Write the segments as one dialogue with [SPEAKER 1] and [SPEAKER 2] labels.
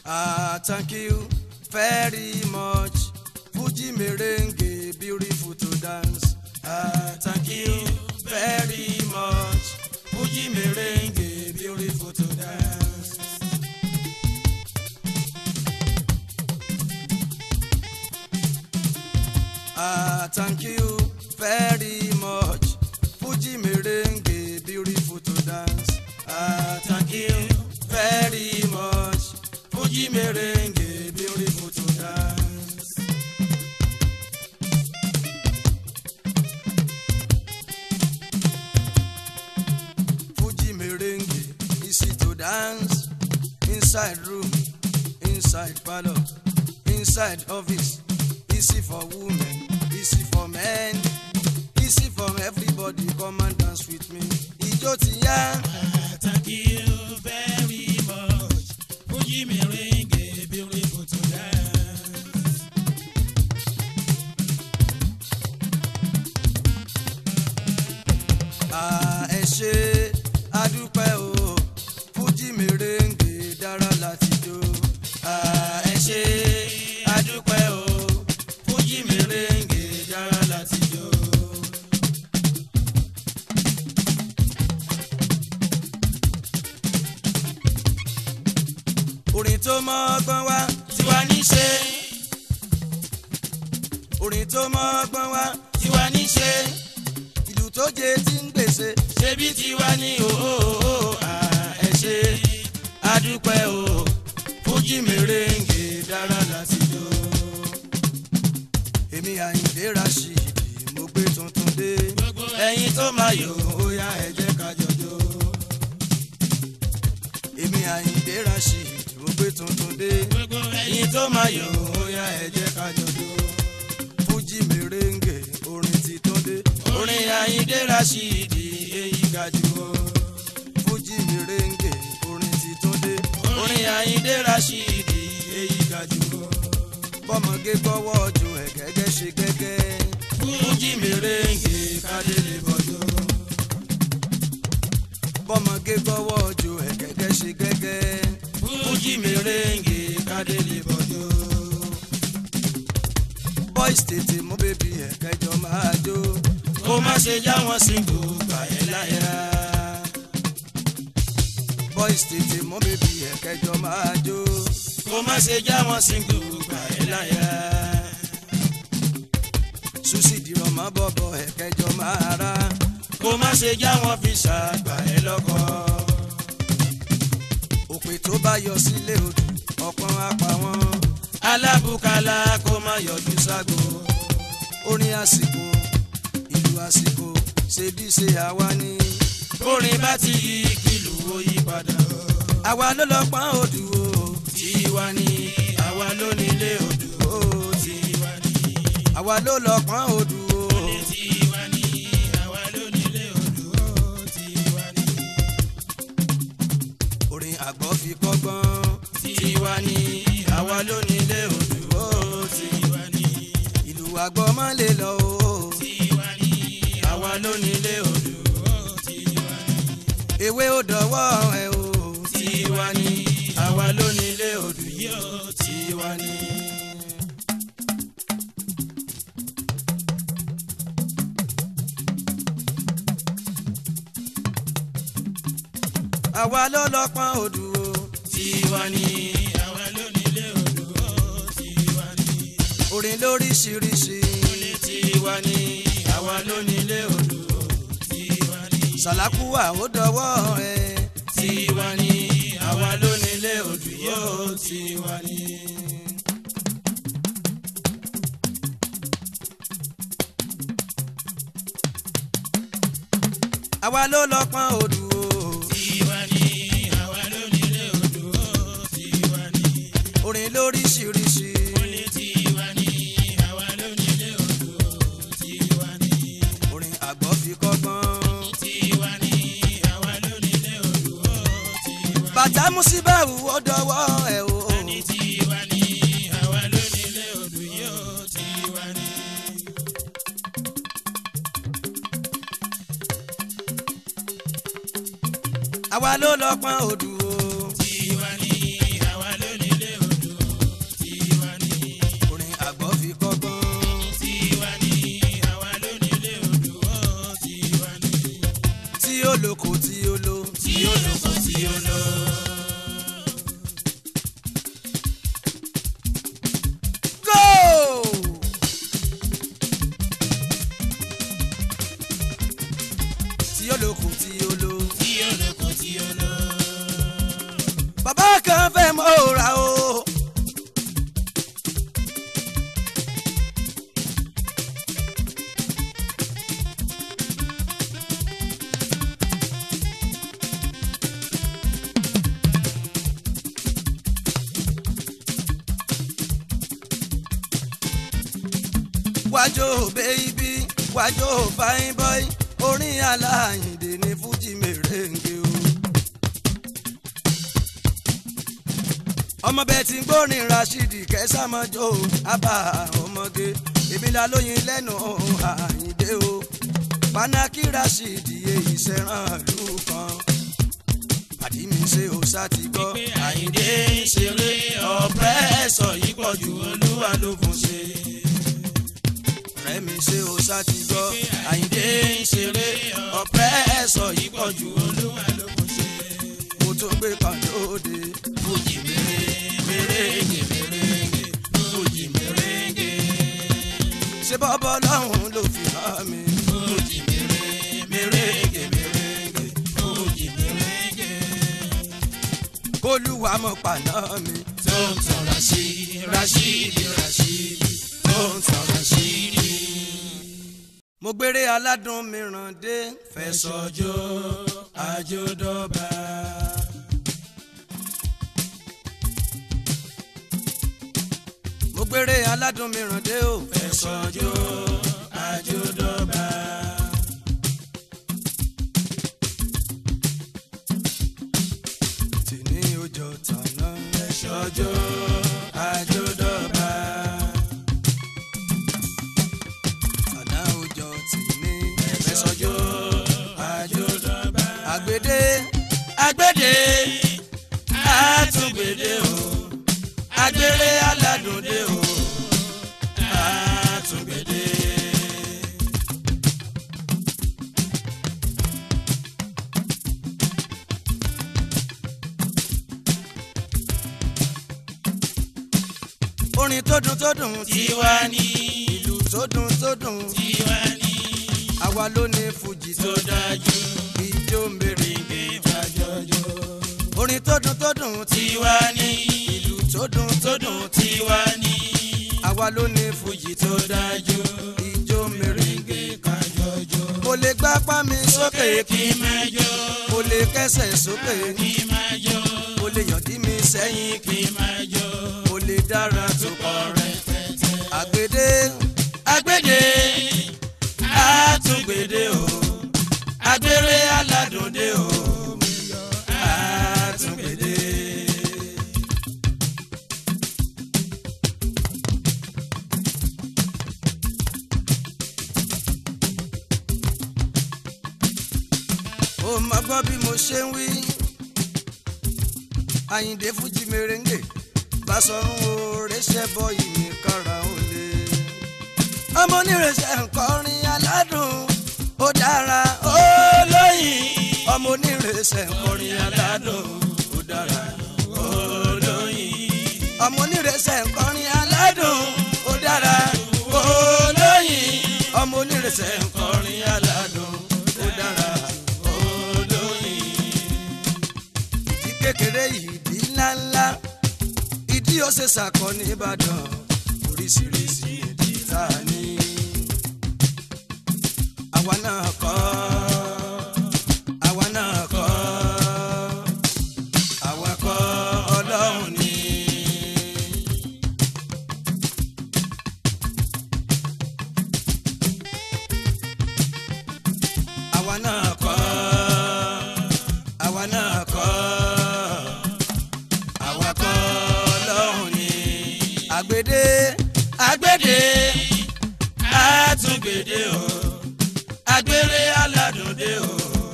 [SPEAKER 1] Thank you very much. Fuji merengue, beautiful to dance. Thank you very much. Fuji merengue, beautiful to dance. Thank you very much. Fuji merengue, beautiful to dance. Thank you very much. Fuji merengue, beautiful to dance. Fuji merengue, easy to dance. Inside room, inside parlor, inside office. Easy for women, easy for men, easy for everybody. Come and dance with me. Ijó ti yá.
[SPEAKER 2] Thank you very much. Fuji merengue, beautiful to dance.
[SPEAKER 1] Ẹ ṣé adúpẹ́ o, Fuji merengue dára láti jó. Ẹ ṣé adúpẹ́ o, Fuji merengue dára láti jó. Orin tó mọ́gbọ́n wá tiwa ní ṣe. Orin tó mọ́gbọ́n wá tiwa ní ṣe. Ìlú tó jẹ tí ń gbèsè ṣebí tiwa ní òhòhò. Ẹ ṣé adúpẹ́ o, Fuji merengue dára láti jó. Èmi Àyìndé Rashidi mo gbé tuntun dé. Ẹ̀yin tó máa yọ̀ ó yá ẹ jẹ́ ká jọjó. Èmi Àyìndé Rashidi mo gbé tuntun dé. Ẹ̀yin tó máa yọ̀ ó yá ẹ jẹ́ ká jọjó. Fuji merengue orin ti tó dé. Orin Àyìndé Rashidi èyí ga jù o. Fuji merengue orin ti tó dé. Orin Àyìndé Rashidi èyí ga jù o. Bọ́mọge gbọ́wọ́ ju ẹ̀ gẹ́gẹ́ ṣe gẹ́gẹ́. Fuji merengue kádé lè bọ́jọ́. Bọ́mọge gbọ́wọ́ ju ẹ̀ gẹ́gẹ́ ṣe gẹ́gẹ́. Fuji merengue kádé lè bọ́jọ́. Boys tètè mú bébí ẹ̀ kẹjọ máa jó. Kó má ṣe já wọn single gbà ẹ́ láyà. Boys tètè mú bébí ẹ̀ kẹjọ máa jó. Kó má ṣe já wọn single gbà ẹ́ láyà. Susi dìrọ̀ mọ́ bọ̀bọ̀ ẹ̀ kẹjọ máa rà. Kó má ṣe já wọn fi ṣàgbà ẹ́ lọ́kọ. Òpè tó bá yọ sílé odò ọ̀pọ̀n apá wọn. Alábùkálà kó má yọjú ságo. Orin àsìkò ìlú àsìkò ṣebí ṣe àwa ni. Orin bá ti yí kìlù ó yí padà. Àwa ló lọ pọ́n odù o. Tiwa ni àwa ló nílé odù o. Tiwa ni àwa ló lọ pọ́n odù o.
[SPEAKER 2] Tiwa ni àwa ló nílé odù o. Tiwa ni
[SPEAKER 1] Orin àgbọ̀ fi kọ́gbọ́n. Tiwa ni àwa ló nílé odù o.
[SPEAKER 2] tiwa ni
[SPEAKER 1] Ìlú àgbọ̀ má lè lọ o.
[SPEAKER 2] tiwa ni
[SPEAKER 1] Àwa ló nílé odù.
[SPEAKER 2] tiwa ni
[SPEAKER 1] Ewé ó dọ̀wọ́ ẹ o. Tiwa ni àwa ló nílé odù yìí o. Tiwa ni. Àwa ló lọ pọ́n odù o. Tiwa ni.
[SPEAKER 2] àwa ló nílé odò o. Tiwa ni
[SPEAKER 1] Orin lóríṣiríṣi. Tiwa ni àwa ló nílé odù o.
[SPEAKER 2] tiwa ni
[SPEAKER 1] Sàlákùwà ó dọ̀wọ́ ẹ.
[SPEAKER 2] tiwa ni àwa ló nílé odò yìí o. Tiwa ni
[SPEAKER 1] Àwa ló lọ pọ́n odù o.
[SPEAKER 2] tiwa ni àwa ló nílé odò o. Tiwa ni
[SPEAKER 1] Orin lóríṣiríṣi.
[SPEAKER 2] tiwa ni àwa ló nílé odò o. Tiwa ni
[SPEAKER 1] Orin àgbọ̀ fi kọ́gbọ́n.
[SPEAKER 2] tiwa ni àwa ló nílé odò o. Tiwa
[SPEAKER 1] Bàtà Músíbáwù ó dọ̀wọ́ ẹ o.
[SPEAKER 2] ni tiwa ni àwa ló nílé odò yìí o. Tiwa ni
[SPEAKER 1] Àwa ló lọ pọ́n odù o.
[SPEAKER 2] tiwa ni àwa ló nílé odò.
[SPEAKER 1] wájò baby wájò fine boy orin Aláyìndé ní fújì mèrèǹgè o. ọmọ bẹ́ẹ̀ tí ń gbórin Rashidi kẹsàmọ́jọ́ abá ọmọge ìbílà lóyin lẹ́nu Àyìndé o. Panaki Rashidi èyí ṣẹ̀ràn lù kan àdí mi ṣe ó ṣáàtì gbọ́.
[SPEAKER 2] Àyìndé ń ṣeré ọ̀pẹ́sọ̀ yìí pọ̀ jù Olúwa ló fún ṣe.
[SPEAKER 1] ọ̀rẹ́ mi ṣe ó ṣáàtì gbọ́.
[SPEAKER 2] Àyìndé ń ṣeré ọ̀pẹ́sọ̀ yìí pọ̀ jù Olúwa ló fún ṣe.
[SPEAKER 1] mo tó gbé pàdé òde.
[SPEAKER 2] Fújì mèrèǹgè mèrèǹgè fújì mèrèǹgè.
[SPEAKER 1] ṣé bọ́bọ́ lọ́hùn ló fi hàn mí.
[SPEAKER 2] Fújì mèrèǹgè mèrèǹgè fújì mèrèǹgè.
[SPEAKER 1] kólúwa mọ̀ pàná mi.
[SPEAKER 2] tó ń tan Rashidi tó ń tan Rashidi.
[SPEAKER 1] mo gbére aládùn mìíràn dé.
[SPEAKER 2] Fẹ̀sọ̀jọ́ àjòdọ́ba.
[SPEAKER 1] mo gbére aládùn mìíràn dé o.
[SPEAKER 2] Fẹ̀sọ̀jọ́ àjòdọ́ba.
[SPEAKER 1] tìní ọjọ́ tàná.
[SPEAKER 2] Fẹ̀sọ̀jọ́ àjòdọ́ba.
[SPEAKER 1] tàná ọjọ́ tìní.
[SPEAKER 2] Fẹ̀sọ̀jọ́ àjòdọ́ba.
[SPEAKER 1] àgbèdè
[SPEAKER 2] Agbede àtúngbèdè o. Agbèrè aládùn dé o. Àtúngbèdè.
[SPEAKER 1] orin tó dùn
[SPEAKER 2] Tiwa ni.
[SPEAKER 1] ìlú tó dùn
[SPEAKER 2] Tiwa ni.
[SPEAKER 1] àwa ló ní fújì
[SPEAKER 2] Tó dájú.
[SPEAKER 1] ijó mèrèǹgè
[SPEAKER 2] Fàjọjọ.
[SPEAKER 1] orin tó dùn
[SPEAKER 2] Tiwa ni.
[SPEAKER 1] ìlú tó dùn
[SPEAKER 2] Tiwa ni.
[SPEAKER 1] àwa ló ní fújì
[SPEAKER 2] Tó dájú.
[SPEAKER 1] ijó mèrèǹgè.
[SPEAKER 2] Fàjọjọ.
[SPEAKER 1] mo lè gbápá mi sókè
[SPEAKER 2] Kí máa jó.
[SPEAKER 1] mo lè kẹsẹ̀ sókè
[SPEAKER 2] Kí máa jó.
[SPEAKER 1] mo lè yọ̀dí mi sẹ́yìn
[SPEAKER 2] Kí máa jó.
[SPEAKER 1] mo lè dára tó
[SPEAKER 2] Pọ̀ rẹpẹtẹ.
[SPEAKER 1] àgbèdè
[SPEAKER 2] Agbede àtúngbèdè o. Agbèrè aládùn dé o. Àtúngbèdè.
[SPEAKER 1] ó máa gbọ́ bí mo ṣe ń wí. Àyìndé fújì mèrèǹgè Basọ̀run Oréṣẹ́ bọ́ ìní kára ó lé. ọmọ onírèṣẹ́ nkọrin aládùn ó dára ó lóyìn. ọmọ onírèṣẹ́ nkọrin aládùn ó dára ó lóyìn. ọmọ onírèṣẹ́ nkọrin aládùn ó dára ó lóyìn. ọmọ onírèṣẹ́ nkọrin aládùn ó dára ó lóyìn. ìdí kékeré ìdí ńláńlá ìdí ó ṣe ṣàkọ ní Ìbàdàn oríṣiríṣi ìdí tá a ní. àwa náà kọ́ àwa náà kọ́ àwa kọ́ Ọlọ́run ni. àwa náà kọ́ àwa náà kọ́ àwa kọ́ Ọlọ́run ni. àgbèdè
[SPEAKER 2] Agbede àtúngbèdè o. Agbèrè aládùn dé o.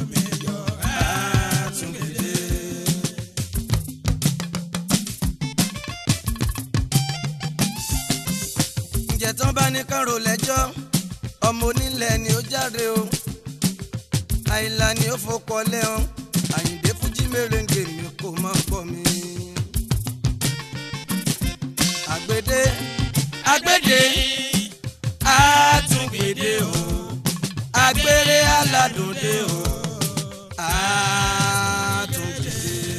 [SPEAKER 2] Àtúngbèdè.
[SPEAKER 1] ǹjẹ́ tán bá ní kárò lẹ́jọ́ ọmọ onílẹ̀ ni ó jáde o. àìlà ni ó fọkọ lẹ́hàn. Àyìndé fújì mèrèǹgè mi kò máa gbọ́ mi. àgbèdè
[SPEAKER 2] Agbede àtúngbèdè o. Agbèrè aládùn dé o.
[SPEAKER 1] àtúngbèdè.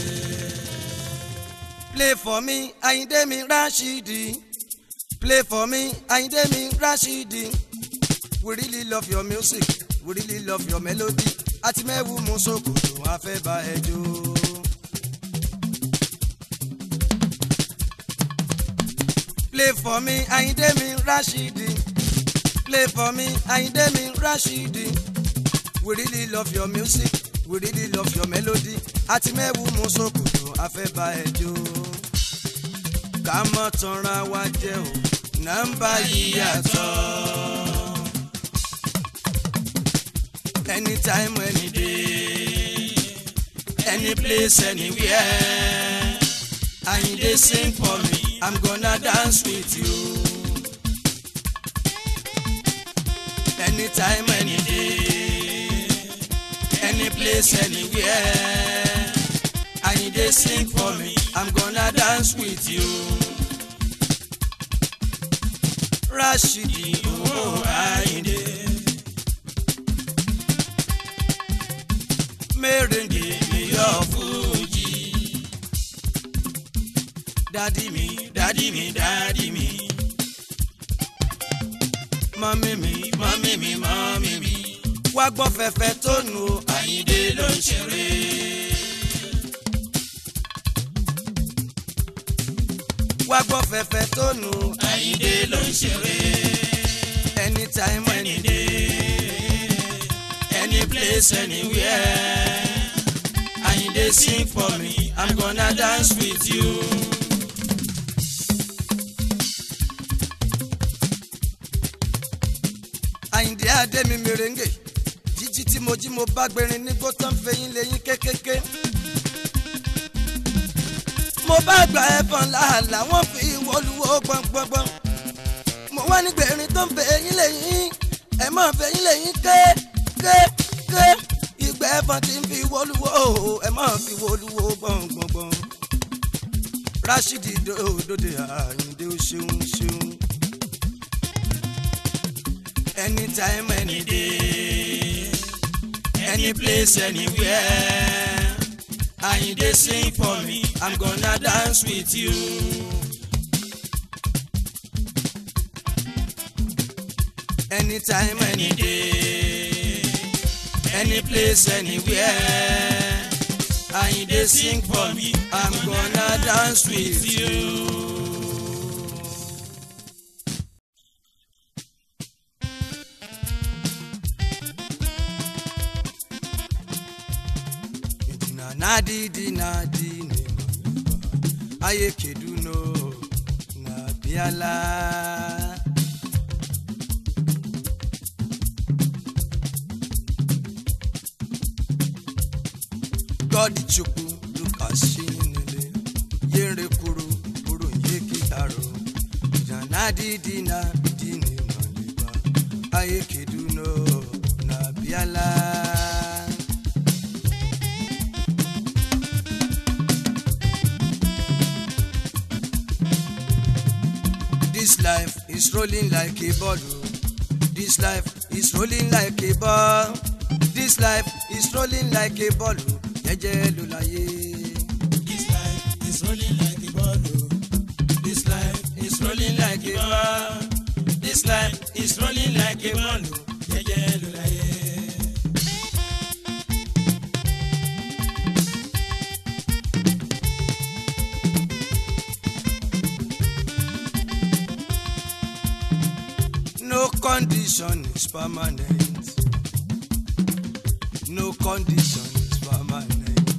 [SPEAKER 1] play for me Àyìndé mi Rashidi. play for me Àyìndé mi Rashidi. we really love your music we really love your melody. àti mẹ́wù mú sókòtò a fẹ́ bá ẹ jó. play for me Àyìndé mi Rashidi. Play for me, Ayinde mi Rashidi. We really love your music, we really love your melody. Àti mẹ́wù mú sókòtò afẹ́bá ẹjọ́. Ká mọ́ tanra wa jẹ́ o, nọ́mbà yìí yàtọ̀. Anytime, any day, any place, anywhere. Ayinde sing for me, I'm gonna dance with you. Anytime, any day, any place, anywhere. Ayinde sing for me, I'm gonna dance with you. Rashidi, oh Ayinde. Merengue mi your Fuji. Daddy me, daddy me, daddy me. Mommy me, mommy me, mommy me. Wá gbọ́ fẹ́fẹ́ tó nù o, Ayinde ló ń ṣeré. Wá gbọ́ fẹ́fẹ́ tó nù o, Ayinde ló ń ṣeré. Anytime, any day, any place, anywhere. Ayinde sing for me, I'm gonna dance with you. Ayinde adé mi mèrèǹgè, jíjí tí mo jí mo bá gbẹrin nígbó tán fẹ̀yìn lẹ́yìn kékeré. Mo bá gba ẹ̀fọn làálà wọ́n fi wọlúwọ́ gbọ̀ngbọ̀ngbọ̀n. Mo wá ní gbẹ̀rin tó ń fẹ̀yìn lẹ́yìn, ẹ̀ mọ̀ fẹ̀yìn lẹ́yìn ké. Ìgbẹ́ ẹ̀fọn ti ń fi wọlúwọ́, ẹ̀ mọ̀ fi wọlúwọ́ gbọ̀ngbọ̀ngbọ̀n. Rashidi dòdòdè Ayinde ó ṣeun ṣeun. Anytime, any day, any place, anywhere. Ayinde sing for me, I'm gonna dance with you. Anytime, any day, any place, anywhere. Ayinde sing for me, I'm gonna dance with you. Nadi ni aye keduno na biala. God chukwu lukashinile yere kuru kuru ye kitaro. Nadi na dini maliba aye keduno na biala. This life is rolling like a ball. This life is rolling like a ball. This life is rolling like a ball. Jẹ́jẹ́ ló láyé.
[SPEAKER 2] This life is rolling like a ball. This life is rolling like a ball. This life is rolling like a ball. Jẹ́jẹ́ ló láyé.
[SPEAKER 1] No condition is permanent. No condition is permanent.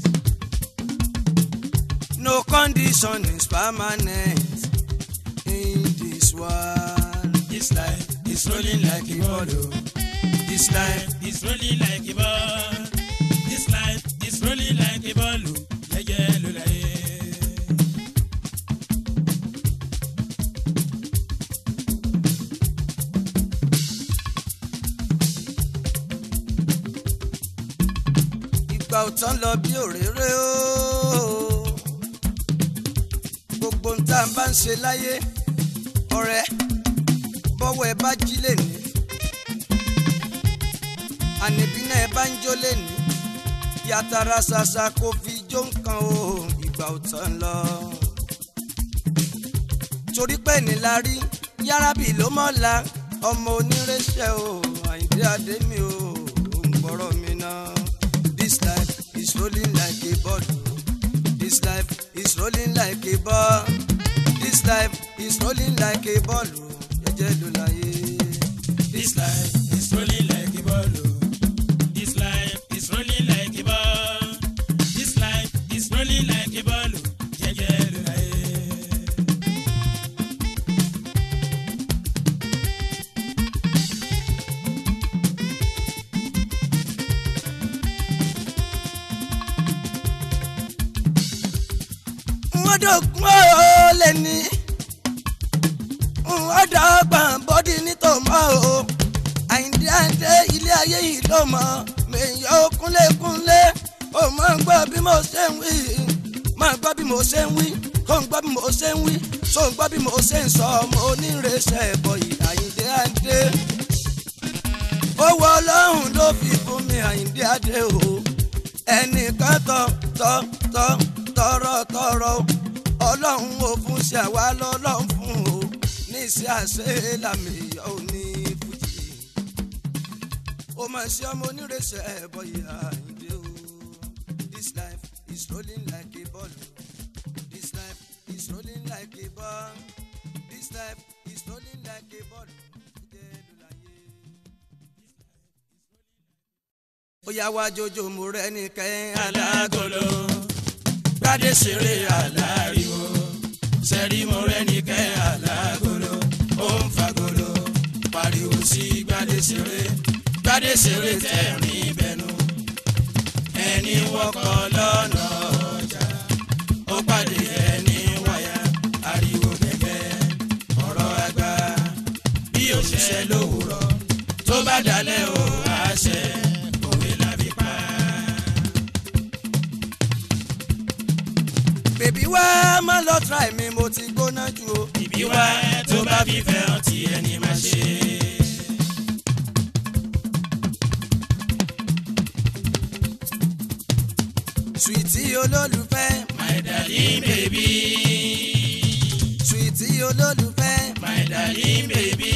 [SPEAKER 1] No condition is permanent in this world.
[SPEAKER 2] This life is rolling like a ball. This life is rolling like a ball. This life is rolling like a ball. Jẹ́jẹ́ ló láyé.
[SPEAKER 1] Ìgbà ò tán lọ bí òréré o. Gbogbo ń tá a bá ń ṣe láyé, ọ̀rẹ́ bọ́wọ́ ẹ bá jí lẹ́ni. Àníbí náà ẹ bá ń jó lẹ́ni. Yàtàrà ṣàṣà kò fi jó nǹkan o. Ìgbà ò tán lọ. Torí pé ní la rí, Yárábì ló mọ̀ọ́la. Ọmọ onírèṣẹ́ o, Ayinde adé mi o. Ò ń gbọ́rọ̀ mi náà. This life is rolling like a ball. This life is rolling like a ball. This life is rolling like a ball. Jẹ́jẹ́ ló láyé.
[SPEAKER 2] This life is rolling like a ball. This life is rolling like a ball. This life is rolling like a ball. Jẹ́jẹ́ ló láyé.
[SPEAKER 1] wọ́n dọ̀gbọ́n ó lè ní wọ́n dọ̀gbọ́n bọ́dí nítòmọ́ o Àyìndé Àyìndé ilé ayé yìí ló mọ̀ mèyàn ó kúnlékúnlé ó máa ń gbọ́ bí mo ṣe ń wí máa ń gbọ́ bí mo ṣe ń wí kó ń gbọ́ bí mo ṣe ń wí tó ń gbọ́ bí mo ṣe ń sọ ọmọ onírèsẹ̀ ẹ̀bọ̀ yìí Àyìndé Àyìndé owó Ọlọ́run ló fi fún mi Àyìndé Àyìndé o ẹnìkan tọrọ Ọlọ́run ò fún ṣe àwa lọ́lọ́run fún o ní ìṣe àṣẹ làmìyàn ò ní fújì ó máa ṣe ọmọ onírèsẹ̀ ẹ̀bọ̀ yìí Àyìndé o. This life is rolling like a ball. This life is rolling like a ball. This life is rolling like a ball. Ó yá wá jojo mo rẹ́ ní kẹ́
[SPEAKER 2] Alágolo gbadé ṣeré aláriwo sẹ́rí mo rẹ́ ní kẹ́ alágolo ó ń fagolo pariwo sí gbadé ṣeré tẹ̀rín bẹnu ẹni wọkọ̀ lọ́nà ọjà ó pàdé ẹni wáyà ariwo gẹ́gẹ́ ọ̀rọ̀ àgbà bí òṣìṣẹ́ lówùrọ̀ tó bá dalẹ̀ ó àṣẹ.
[SPEAKER 1] bèbí wá má lọ try mi mo ti gbóná jù o.
[SPEAKER 2] bèbí wá tó bá fi fẹ́ràn tí ẹni máa ṣe.
[SPEAKER 1] Sweetie olólùfẹ́.
[SPEAKER 2] My darling baby.
[SPEAKER 1] Sweetie olólùfẹ́.
[SPEAKER 2] My darling baby.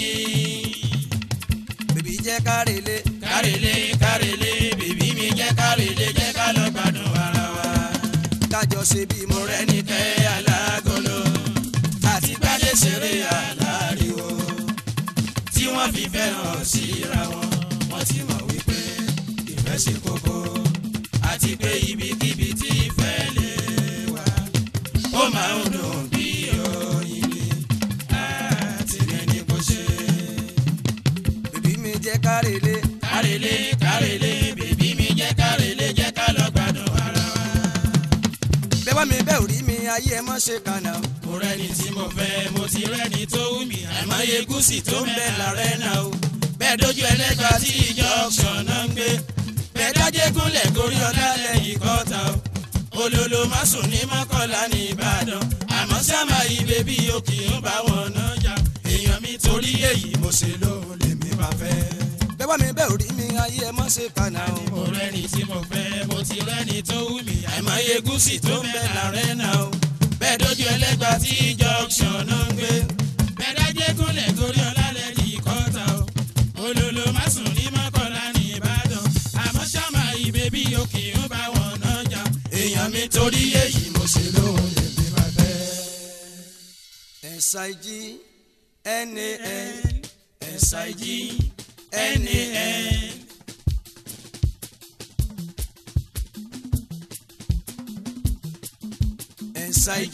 [SPEAKER 1] Bèbí jẹ́ kárẹ̀lé.
[SPEAKER 2] kárẹ̀lé bèbí mi jẹ́ kárẹ̀lé jẹ́ ká lọ gbádùn ara wa.
[SPEAKER 1] kájọ ṣe bí mo rẹ́ ní
[SPEAKER 2] kẹ́ Alágolo àti gbadé ṣeré aláriwo tí wọ́n fi fẹ́ràn síra wọn wọ́n ti mọ̀ wípé ìfẹ́ ṣe kókó àti pé ibikíbi tí ìfẹ́ lè wà ó máa ń dùn bí oyin ni àti mẹ́ni kò ṣe.
[SPEAKER 1] bèbí mi jẹ́ kárẹ̀lé.
[SPEAKER 2] kárẹ̀lé bèbí mi jẹ́ kárẹ̀lé jẹ́ ká lọ gbádùn ara wa.
[SPEAKER 1] bẹ́ẹ̀ wá mi bẹ́ẹ̀ ò rí mi ayé ẹ mọ́ ṣe kànáà.
[SPEAKER 2] mo rẹ́ni tí mo fẹ́ mo ti rẹ́ni tó wù mí àìmọye gúúsì tó ń bẹ lárẹ́ náà o bẹ́ẹ̀ dojú ẹlẹ́gbàá tí junction náà ń gbé bẹ́ẹ̀ dájẹ́ gúnlẹ̀ gorí ọ̀dà lẹ́yìn kọ́ta o olólo má sùn ní Mọ́kọ́lá ní Ìbàdàn àmọ́ sábà yìí bébí o kì í bá wọn náà jà èèyàn mi torí èyí mo ṣe lóhùn lèmi bá fẹ́.
[SPEAKER 1] bẹ́ẹ̀ wá mi bẹ́ẹ̀ ò rí mi ayé ẹ mọ́ ṣe kànáà o.
[SPEAKER 2] mo rẹ́ni tí mo fẹ́ mo ti rẹ́ni tó wù mí àìmọye gúúsì tó ń bẹ lárẹ́ náà o bẹ́ẹ̀ dojú ẹlẹ́gbàá tí junction náà ń gbé bẹ́ẹ̀ dájẹ́ gúnlẹ̀ gorí ọ̀dà lẹ́yìn kọ́ta o olólo má sùn ní Mọ́kọ́lá ní Ìbàdàn àmọ́ sábà yìí bébí o kì í bá wọn náà jà èèyàn mi torí èyí mo ṣe lóhùn lèmi bá fẹ́.
[SPEAKER 1] SIG NAN
[SPEAKER 2] SIG NAN. SIG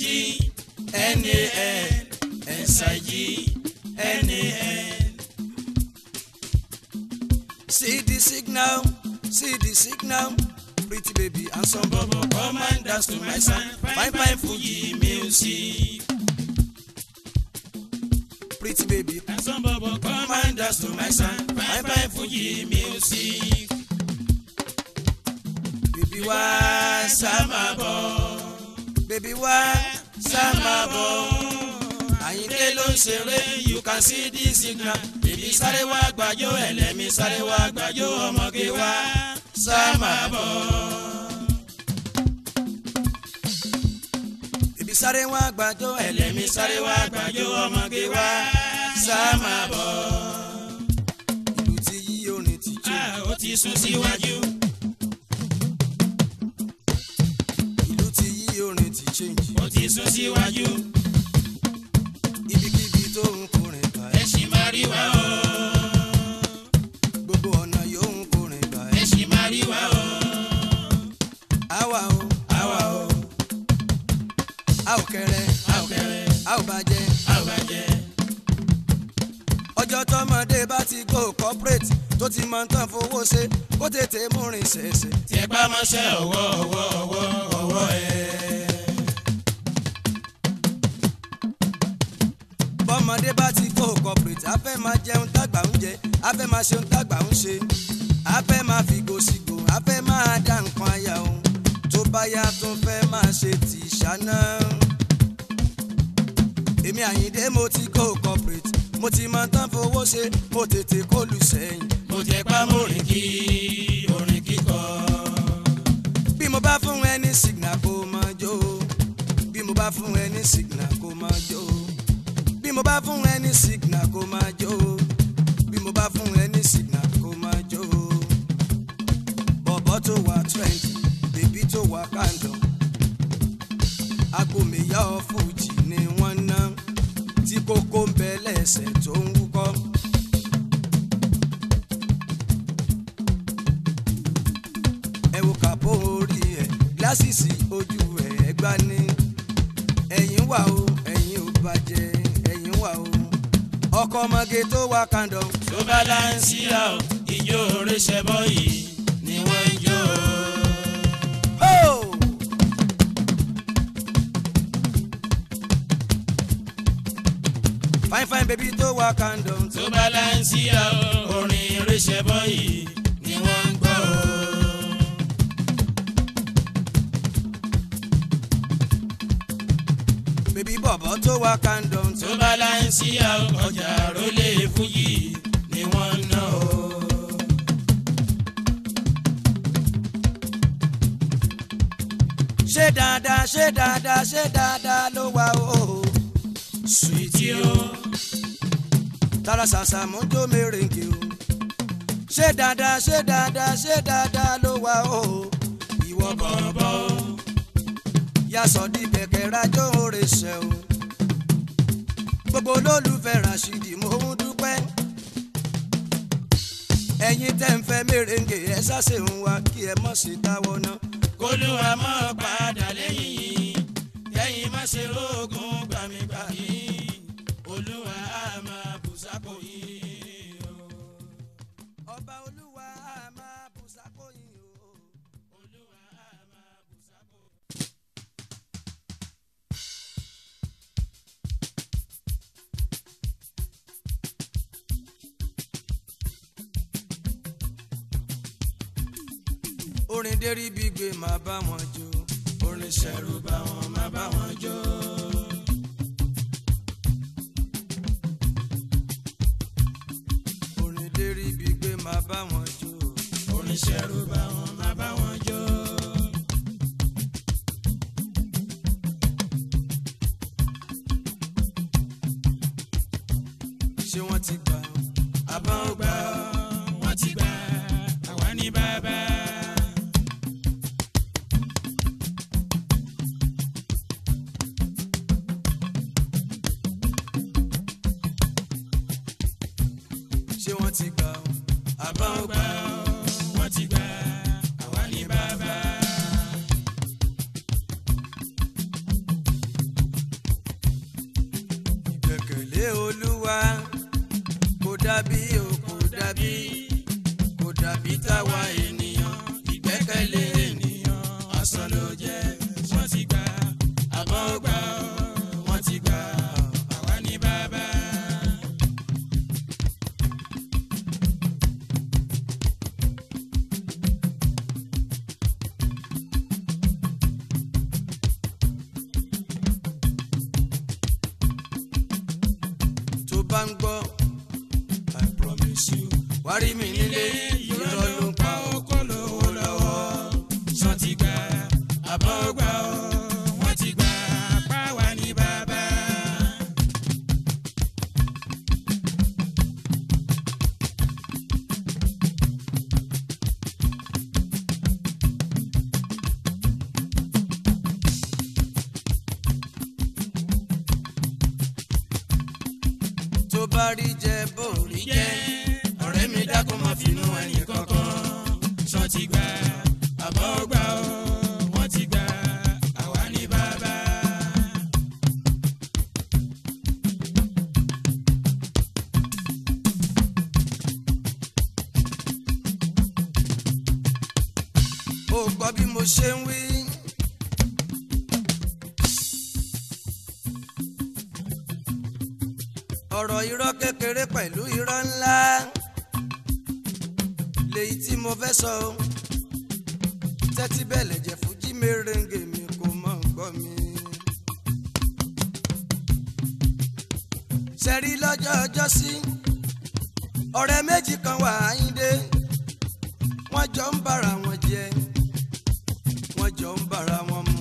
[SPEAKER 2] NAN SIG NAN.
[SPEAKER 1] See the signal, pretty baby and some
[SPEAKER 2] Bobo come and dance to my sound, fine Fuji music.
[SPEAKER 1] Pretty baby
[SPEAKER 2] and some Bobo come and dance to my sound, fine Fuji music.
[SPEAKER 1] Baby wá
[SPEAKER 2] Samabo,
[SPEAKER 1] baby wá
[SPEAKER 2] Samabo. Àyìndé ló ń ṣeré, you can see the signal. Bèbí sáré wá gbàjó ẹlẹ́mi sáré wá gbàjó ọmọge wá Samabo.
[SPEAKER 1] Bèbí sáré wá gbàjó
[SPEAKER 2] ẹlẹ́mi sáré wá gbàjó ọmọge wá Samabo.
[SPEAKER 1] ìlú ti yí orin ti jó.
[SPEAKER 2] Ó ti sún síwájú.
[SPEAKER 1] ìlú ti yí orin ti change.
[SPEAKER 2] Ó ti sún síwájú.
[SPEAKER 1] ibikíbi tó ń kọrin ká
[SPEAKER 2] ẹ ṣì máa rí wa o.
[SPEAKER 1] ọjọ́ tọmọdé bá ti go corporate tó ti mọ tán fowó ṣe kó tètè múrin ṣẹ̀ṣẹ̀.
[SPEAKER 2] tí ẹ bá mọṣẹ́ ọwọ́ ẹ̀.
[SPEAKER 1] bọ́mọdé bá ti go corporate a fẹ́ máa jẹun tágbà ń jẹ a fẹ́ máa ṣeun tágbà ń ṣe a fẹ́ máa fi gòsìgò a fẹ́ máa dá nǹkan àyà òun tó bá yá tó fẹ́ máa ṣe tì ṣáná. èmi Àyìndé mo ti go corporate mo ti mọ tán fowó ṣe mo tètè kó lù sẹ́yìn.
[SPEAKER 2] mo tẹ pa mórin kí orin kíkọ.
[SPEAKER 1] bí mo bá fún ẹ ní signal kó máa jó bí mo bá fún ẹ ní signal kó máa jó bí mo bá fún ẹ ní signal kó máa jó bí mo bá fún ẹ ní signal kó máa jó. bọ̀bọ̀ tó wà trendy bèbí tó wà kàndọ̀ agbómiyá fújì ni wọ́n ná tí kókó ń bẹ lẹ́sẹ̀ tó ń wúkọ́. ẹ wo kàpó orí ẹ̀ gíláṣìsì ojú ẹ̀ ẹgbà ní ẹ̀yìn wà o ẹ̀yìn ò bàjẹ́ ẹ̀yìn wà o ọkọ ọmọge tó wà kàndọ̀.
[SPEAKER 2] tó bá láǹsíà o ìjó oríṣẹ́ bọ́ yìí ni wọ́n ń jó.
[SPEAKER 1] fine fine baby tó wà kàndọ̀.
[SPEAKER 2] tó bá láǹsíà o orin oríṣẹ́ bọ́ yìí ni wọ́n ń gbọ́ o.
[SPEAKER 1] bèbí bọ̀bọ̀ tó wà kàndọ̀.
[SPEAKER 2] tó bá láǹsíà o ọjà rólé fújì ni wọ́n ń ná o.
[SPEAKER 1] ṣé dáadáa ṣé dáadáa ṣé dáadáa ló wà o.
[SPEAKER 2] sùìtì o.
[SPEAKER 1] tara ṣàṣà mú tó mèrèǹkì o. ṣé dáadáa ṣé dáadáa ṣé dáadáa ló wà o. ìwọ bọ̀bọ̀ o. yasọ̀ di kẹ̀kẹ́ rajó oríṣẹ́ o. gbogbo olólùfẹ́ Rashidi mo ń dúpẹ́. ẹ̀yin tẹ́ ń fẹ́ mèrèǹkì ẹ ṣàṣe ń wá kí ẹ mọ̀ sí táwọn náà.
[SPEAKER 2] kólúwa mọ́ padà lẹ́yìn yìí kẹ́yìn má ṣe rógùn gbàmígbàmí olúwa á máa bùsákò yìí o.
[SPEAKER 1] ọba olúwa á máa bùsákò yìí o.
[SPEAKER 2] olúwa á máa bùsákò.
[SPEAKER 1] orin dérí bí gbé máa bá wọn jó orin ṣẹ̀rù bá wọn máa bá wọn jó. orin dérí bí gbé máa bá wọn jó
[SPEAKER 2] orin ṣẹ̀rù bá wọn máa bá wọn jó.
[SPEAKER 1] ṣé wọ́n ti gbà ọ́
[SPEAKER 2] àbọ̀ gbà wọ́n ti gbà àwa ní bàbá.
[SPEAKER 1] ṣé wọ́n ti gbà ọ́
[SPEAKER 2] àbọ̀ gbà wọ́n ti gbà àwa ní bàbá.
[SPEAKER 1] ìgbẹ́kẹ̀lé olúwa kò dàbí o kò dàbí kò dàbí táwa ènìyàn
[SPEAKER 2] ìgbẹ́kẹ̀lé ènìyàn asán ló jẹ́ wọ́n ti gbà àbọ̀ gbà wọ́n ti gbà àwa ní bàbá.
[SPEAKER 1] tó bá ń gbọ́ I promise you wá rí mi nílé irọ́ ló ń pa
[SPEAKER 2] ọkọ lówó lọ́wọ́ sàn ti gbà àbọ̀ gbà wọ́n ti gbà pa wá ní bàbá.
[SPEAKER 1] tó bá rí jẹ bó rí jẹ
[SPEAKER 2] ọ̀rẹ́ mi dákun má finú ẹnì kankan sàn ti gbà àbọ̀ gbà wọ́n ti gbà àwa ní bàbá.
[SPEAKER 1] gbọ́ bí mo ṣe ń wí. ọ̀rọ̀ irọ́ kékeré pẹ̀lú irọ́ ńlá lèyí tí mo fẹ́ sọ o. tẹ́tí bẹ̀lẹ̀ jẹ́ fújì mèrèǹgè mi kò mọ̀ gbọ́ mi. sẹ́rí lọ́jọ́ ọjọ́ sí ọ̀rẹ́ méjì kan wà Àyìndé wọ́n jọ ń bára wọn jẹ wọ́n jọ ń bára wọn mu.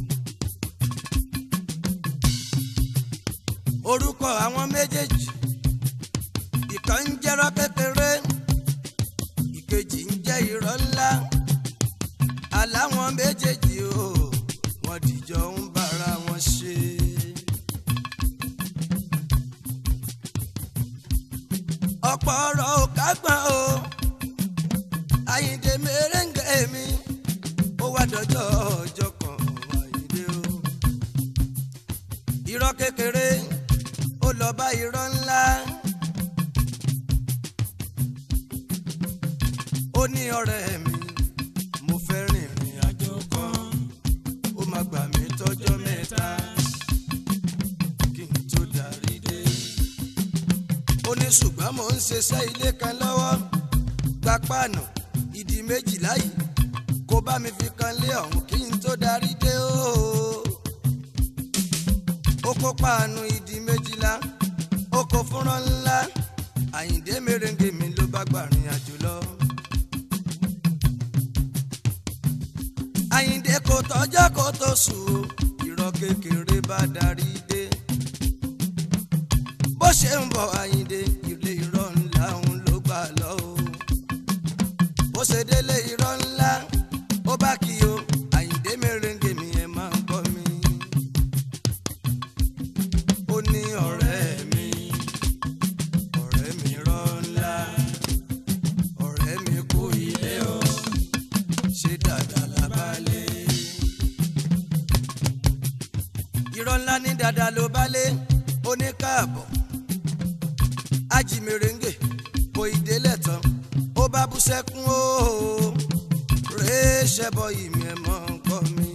[SPEAKER 1] orúkọ àwọn méjèèjì ìkan ń jẹ́rọ́ kékeré ìkejì ń jẹ́ irọ́ ńlá. aláwọn méjèèjì o wọ́n dìjọ ń bára wọn ṣe. ọ̀pọ̀ ọ̀rọ̀ ò kágbọ́n o Àyìndé mèrèǹgè mi ó wá dọjọ́ ọjọ́ kan Àyìndé o. irọ́ kékeré ó lọ bá irọ́ ńlá. ó ní ọ̀rẹ́ mi mo fẹ́ rìnrìn àjò kan ó máa gbà mí tọ́jọ́ mẹ́ta kí n tó darí dé. ó ní ṣùgbọ́n mò ń ṣiṣẹ́ ilé kan lọ́wọ́ gba páànù ìdí méjìlá yìí kó bá mi fi kan lé ọ̀hún kí n tó darí dé o. ó kó páànù ìdí méjìlá ó kó fúnrán ńlá Àyìndé mèrèǹgè mi ló bá gbàrin àjò lọ. Àyìndé kò tọ́jọ́ kò tó sùn irọ́ kékeré bá darí dé. bó ṣe ń bọ̀ Àyìndé ilé irọ́ ńlá òun ló gbà lọ o. bó ṣe délé irọ́ ńlá ó bá kí o Àyìndé mèrèǹgè mi ẹ̀ máa ń gbọ́ mi. ó ní ọ̀rẹ́ mi irọ́ ńlá ọ̀rẹ́ mi kú ilé o ṣe dáadáa lábálẹ̀. irọ́ ńlá ní dáadáa ló bálé ó ní káàbọ̀. Ajímèrèǹgè kò ìdélẹ̀ tán ó bá bú sẹ́kún o rèé ṣẹ́bọ ìmì ẹ̀ mọ́ nǹkan mi.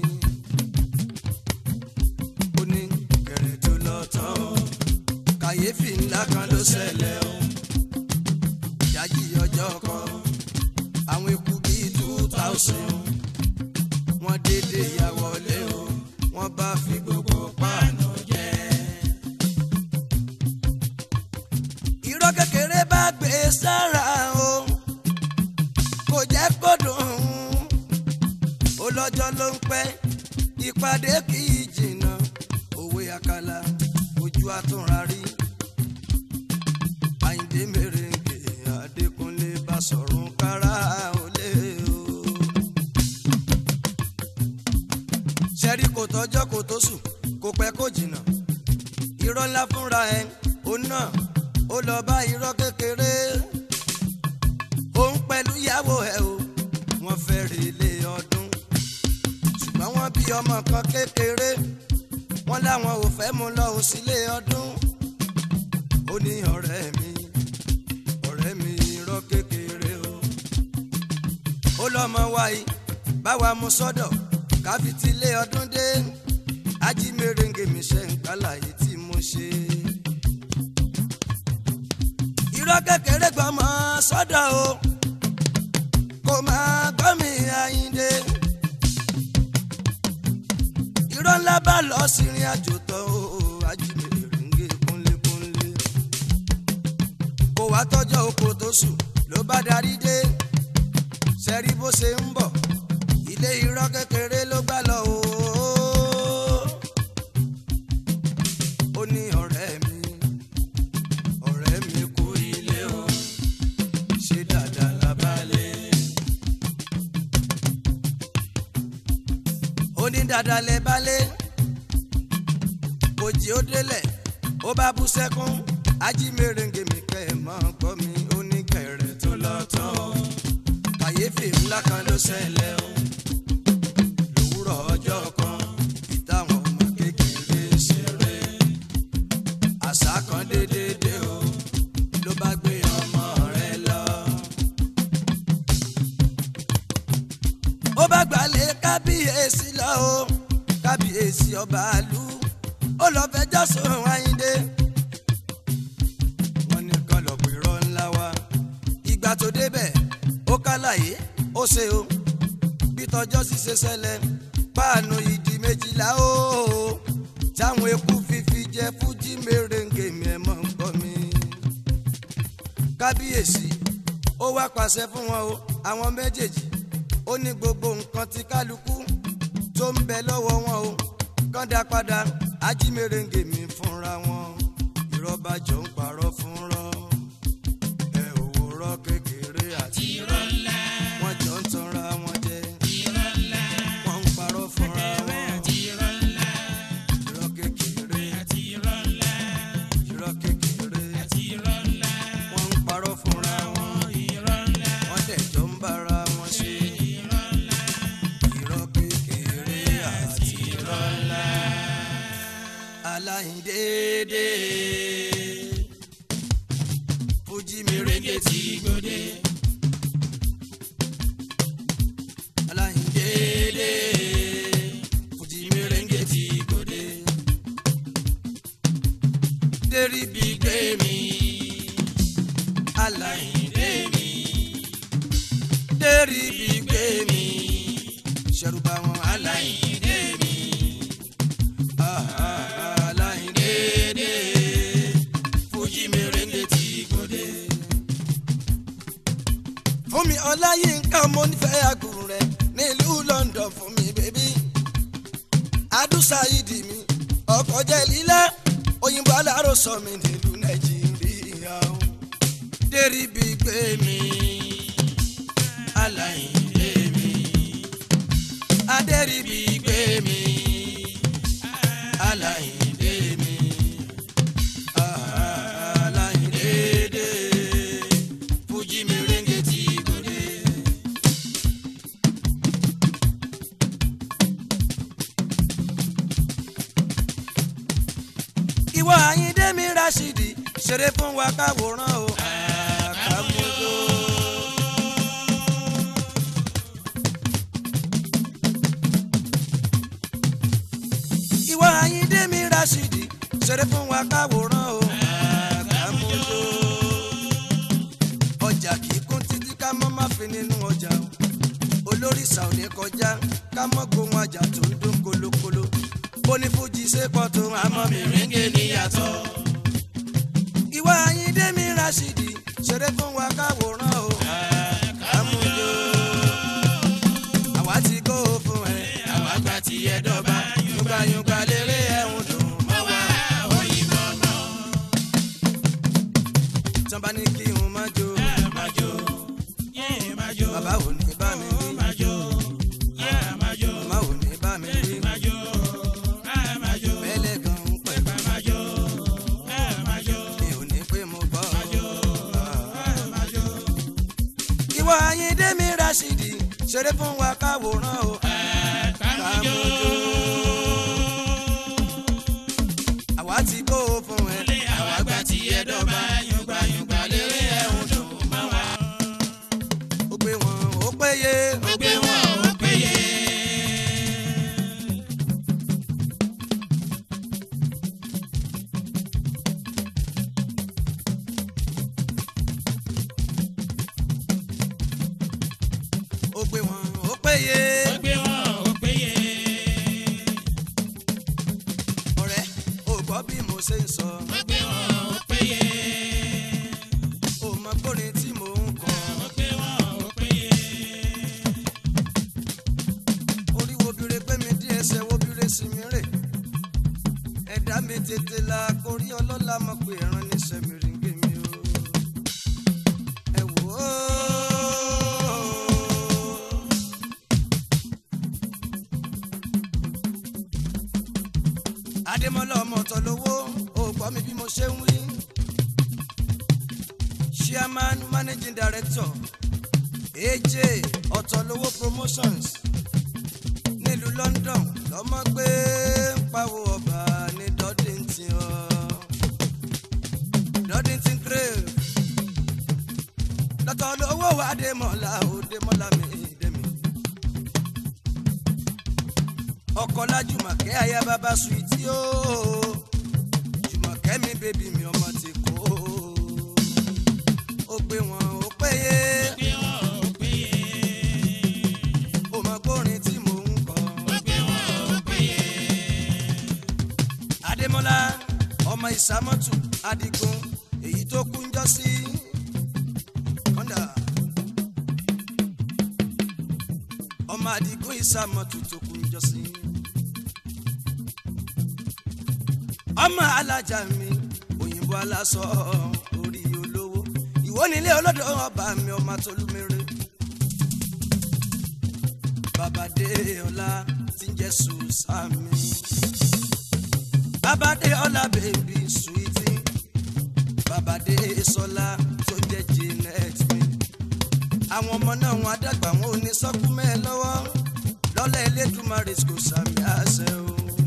[SPEAKER 1] ó ní kẹ̀rẹ̀ tó lọ tán kàyéfì ńlá kan ló ṣẹlẹ̀ o. ìdájí ọjọ́ kan àwọn eku bíi 2000 wọ́n dédé ya wọlé o wọ́n bá fi gbogbo páànù jẹ. irọ́ kékeré bá gbé sára o kò jẹ́ kó dùn ó lọ́jọ́ ló ń pẹ́ ìpàdé kì í jìnnà òwe àkàlà ojú àtúnrarí. Àyìndé mèrèǹgè Adékúnlé bá sọ̀rùn kára olè o. ṣẹ́rí kò tọ́jọ́ kò tó sùn kò pẹ́ kò jìnnà irọ́ ńlá fúnra ẹ̀ ó náà ó lọ bá irọ́ kékeré òun pẹ̀lú ìyàwó ẹ̀ o wọ́n fẹ́ relé ọdún ṣùgbọ́n wọ́n bí ọmọ kan kékeré wọ́n láwọn ò fẹ́ mú lọ sílé ọdún. ó ní ọ̀rẹ́ mi irọ́ kékeré o. ó lọ́mọ wáyé báwa mú sọ́dọ̀ káfíntìlé ọdún dé. Ajímèrèǹgè mi ṣe ń kálàyé tí mo ṣe. irọ́ kékeré gbọ́mọ sọ́dọ̀ o kò máa gbọ́ mi Àyìndé. irọ́ ńlá bá lọ sí ìrìn àjò tán o Ajímèrèǹgè kúnlékúnlé. kò wá tọ́jọ́ oko tó sùn ló bá darí dé. ṣẹ́rí bó ṣe ń bọ̀ ilé irọ́ kékeré ló gbà lọ o. ó ní ọ̀rẹ́ mi kú ilé o ṣe dáadáa lábálẹ̀. ó ní dáadáa lẹ balẹ̀ kò jí ó délẹ̀ ó bá bú sẹ́kún. Ajímèrèǹgè mi kẹ́ ẹ̀ máa gbọ́ mi ó ní kẹ̀rẹ̀ tó lọ tán o kàyéfì ńlá kan ló ṣẹlẹ̀ o. lówùrọ̀ ọjọ́ kan ìtàwọn ọmọ kékeré ṣeré àṣà kan dédé o ló bá gbé ọmọ rẹ̀ lọ. ó bá gbà kábíyèsí ọba àlú ó lọ fẹjọ́ sùn Àyìndé wọ́n ní kán lọ pè rọ́ ńlá wa ìgbà tó débẹ̀ ó kálàyé ó ṣe o bí tọjọ́ sì ṣe ṣẹlẹ̀ páànù ìdí méjìlá o táwọn eku fífi jẹ fújì mèrèǹgè mi ẹ̀ mọ́ ń gbọ́ mi. kábíyèsí ó wá pàṣẹ fún wọn o àwọn méjèèjì ó ní gbogbo nǹkan tí kálukú tó ń bẹ lọ́wọ́ wọn o kán dá padà ají mèrèǹgè mi fúnra wọn ìrọ́bàjọ́ ń parọ́ fúnrọ́ ẹ òwò rọ́ kékeré àti
[SPEAKER 2] irọ́ ńlá.
[SPEAKER 1] wọ́n jọ ń tanra wọn jẹ
[SPEAKER 2] irọ́ ńlá.
[SPEAKER 1] wọ́n ń parọ́ fúnra
[SPEAKER 2] kékeré
[SPEAKER 1] wọn
[SPEAKER 2] àti irọ́ ńlá.
[SPEAKER 1] irọ́ kékeré
[SPEAKER 2] àti irọ́ ńlá.
[SPEAKER 1] irọ́ kékeré
[SPEAKER 2] àti irọ́ ńlá.
[SPEAKER 1] wọ́n ń parọ́ fúnra wọn
[SPEAKER 2] irọ́ ńlá.
[SPEAKER 1] wọ́n dẹ̀ jọ ń bára wọn ṣe
[SPEAKER 2] irọ́ ńlá.
[SPEAKER 1] irọ́ kékeré àti irọ́ ńlá. Aláìndéédé fújì mèrèǹgè tí gbòde. Aláìndéédé fújì mèrèǹgè tí gbòde. Dérí bí gbé mi Aláìndé mi dérí bí gbé mi ṣẹ̀rù bá wọn Aláìndé mi. Aláìndéédé fújì mèrèǹgè tí gbòde. Fún mi Ọláyínká mo nífẹ̀ẹ́ àgùn rẹ̀ nílùú London fún mi bébí. Adúsáìdì mi ọkọ̀ jẹ́ lílá òyìnbó aláró sọ mi nílùú Nàìjíríà o. Dérí bí gbé mi Aláìndé mi adérí bí gbé mi Aláìndé mi Aláìndéédé fújì mèrèǹgè tí gbòde. ìwọ Àyìndé mi Rashidi ṣeré fún wa káwòrán o àkàmúlò. ìwọ Àyìndé mi Rashidi ṣeré fún wa káwòrán o àkàmúlò. ọjà kì í kún títí ká mọ́ má fi nínú ọjà o olórìṣà ò ní kọjá ká mọ́ gbóhùn àjà tó ń dún kolokolo bó ní fújì ṣe pọ̀ tó àmọ́ mèrèǹgè níyàtọ̀. ìwọ Àyìndé mi Rashidi ṣeré fún wa káwòrán o àkàmúlò. àwa ti kó o fún ẹ àwa gba tiẹ̀ dọ́ba yúgbàyúgbà lérè ẹ̀hún dùn mọ́ wa òyìnbó mọ́. tí wọ́n bá ní kí n má jó
[SPEAKER 2] má jó. má jó.
[SPEAKER 1] bàbá ò ní bá mi rí
[SPEAKER 2] má jó. má jó.
[SPEAKER 1] màmá ò ní bá mi rí
[SPEAKER 2] má jó. má jó.
[SPEAKER 1] bẹ́lẹ̀ gan ń pẹ̀
[SPEAKER 2] má jó. má jó.
[SPEAKER 1] mi ò ní pé mo gbọ́.
[SPEAKER 2] má jó.
[SPEAKER 1] ìwọ Àyìndé mi Rashidi ṣeré fún wa káwòrán o
[SPEAKER 2] àkàmújó.
[SPEAKER 1] àwa ti kó o fún ẹ
[SPEAKER 2] àwa gba tiẹ̀ dọ́ba yúgbàyúgbà lérè ẹ̀hún dùn mọ́ wa.
[SPEAKER 1] ó gbé wọn ó péye
[SPEAKER 2] ó gbé wọn ó péye.
[SPEAKER 1] ó gbé wọn ó péye.
[SPEAKER 2] ó gbé wọn ó péye.
[SPEAKER 1] ọ̀rẹ́ ò gbọ́ bí mo ṣe ń sọ
[SPEAKER 2] ó gbé wọn ó péye.
[SPEAKER 1] ò mọ kórin tí mò ń kọ.
[SPEAKER 2] ó gbé wọn ó péye.
[SPEAKER 1] orí wo bire pé mi dín ẹsẹ̀ wo bire sí mi rè. ẹ̀dá mi tètè la kórí ọlọ́lá mọ̀ pé ẹran ní sẹ́mìrìngé mi o. ẹ wò ó. Adémọ́lá ọmọ ọ̀tọ̀ lówó ò gbọ́ mi bí mo ṣe ń wí. Chairman Managing Director AJ Ọ̀tọ̀lówó Promotions nílùú London lọ́mọ gbé ń pawó ọba ní Dọ́díntìn Crave lọ́tọ̀ lówó wa Adémọ́lá ò Démọ́lá mi dé mi. ọkọ lájùmọ̀kẹ́ aya bàbá suwiti o jùmọ̀kẹ́ mi bébí mi ọmọ ti kó ó gbé wọn ó péye ó mọ kórin tí mò ń kọ Adémọ́lá ọmọ Ìsámọ́tù Adigun èyí tó kú ń jọ sí ọmọ Adigun Ìsámọ́tù tó kú ń jọ sí ọmọ alájà mi òyìnbó aláṣọ orí olówó ìwọ nílé olódò ọba mi ọmọ Tolúmere babadé ọlá tí ń jẹ Sùsàmì babadé ọlá bèbí suwiti babadé sọlá tó ń jẹ Janet mi àwọn ọmọ náà wọn adàgbà wọn ò ní sọkúmẹ lọ́wọ́ lọlẹ Elédùmarè kò sàmì àṣẹ o.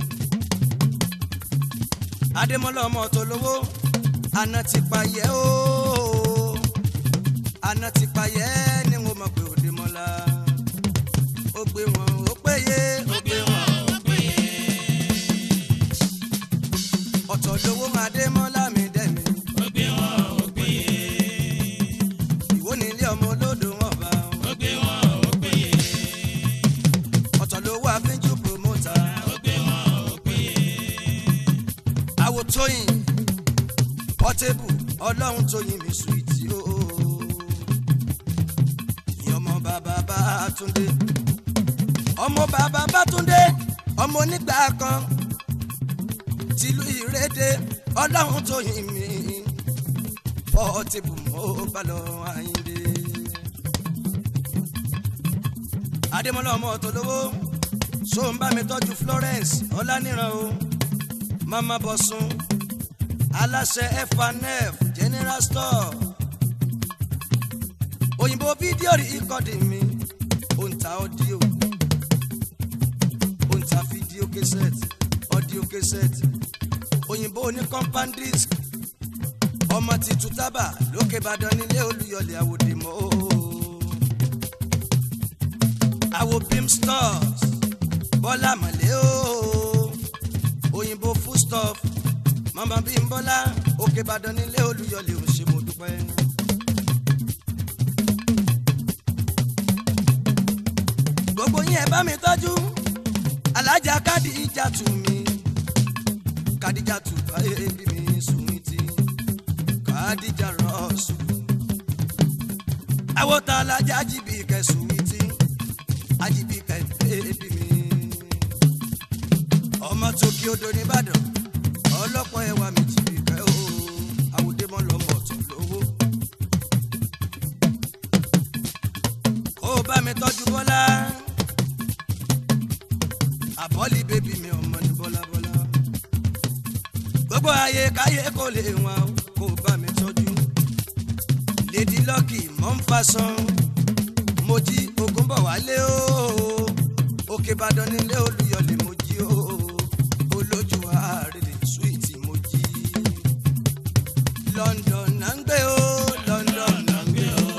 [SPEAKER 1] Adémọ́lá ọmọ tó lówó àná ti payẹ́ o àná ti payẹ́ ni mo mọ̀ pé Adémọ́lá ó gbé wọn ó péye ó gbé wọn ó péye ọ̀tọ̀ lówó Adémọ́lá mi dẹ̀mí
[SPEAKER 2] ó gbé wọn ó péye
[SPEAKER 1] ìwọ nílé ọmọ olódò wọn bá
[SPEAKER 2] ó gbé wọn ó péye
[SPEAKER 1] ọ̀tọ̀ lówó Afínjú promoter
[SPEAKER 2] ó gbé wọn ó péye
[SPEAKER 1] Tóyìn Portable Ọlọ́run Tóyìn mi suwiti o ọmọ bàbá Bátúndé ọmọ bàbá Bátúndé ọmọ onígbà kan tìlú Ìrédé Ọlọ́run Tóyìn mi Portable mo bá lọ Àyìndé Adémọ́lá ọmọ tó lówó so ń bá mi tọ́jú Florence Ọláníran o Mama Bọ̀sùn aláṣẹ F&F General Store òyìnbó fídíò rí ìkọ́dì mi òǹtà ọ́díò òǹtà fídíò kẹsẹ̀tì ọ́díò kẹsẹ̀tì òyìnbó ní compound disc ọmọ ti Tútàbà lókè Ìbàdàn nílé Olúyọ̀lé àwòdìmọ́ àwò Pim Stores Bọ́lá Mọ̀lẹ́ òyìnbó foodstuff Mama Bímbọ́lá òkè Ìbàdàn nílé Olúyọ̀lé ò ṣe mo dúpẹ́. gbogbo yín ẹ bá mi tọ́jú alájà Kádìjàtù mi Kádìjàtù báyé bí mi suwiti Kádìjà rọ́ọ̀sù àwòtá alájà Àjíbíkẹ́ suwiti Àjíbíkẹ́ bébí mi ọmọ Tókì Odò nìbàdàn ọlọ́pọ̀ ẹwà mi Àjíbíkẹ́ o Àwòdémọ́lá ọmọ ọ̀tún lówó kó o bá mi tọ́jú Bọ́lá àbọ́lí bébí mi ọmọ ní Bọ́lá Bọ́lá gbogbo ayé káyé kò lè wọn kó o bá mi tọ́jú Lady Lucky Mọ́ńfàsán Mojí Ògúnbọ̀wálé o òkè Ìbàdàn nílé Olúyọ̀lé Mojí o olójú ààrẹ suwiti Mojí London náà ń gbé o London náà ń gbé o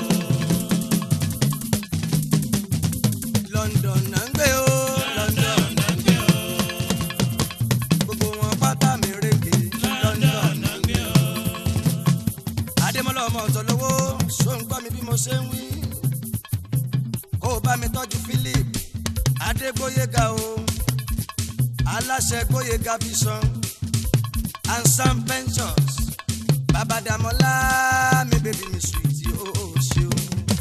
[SPEAKER 1] London náà ń gbé o London náà ń gbé o gbogbo wọn pátá mi rèké London náà ń gbé o Adémọ́lá ọmọ ọ̀tọ̀ lówó so ń gbọ́ mi bí mo ṣe ń wí kó o bá mi tọ́jú Philip Adégbóyèga o aláṣẹ Gbóyèga Vision and Sam Ventures Babadamola mi bébí mi suwiti o ṣeun.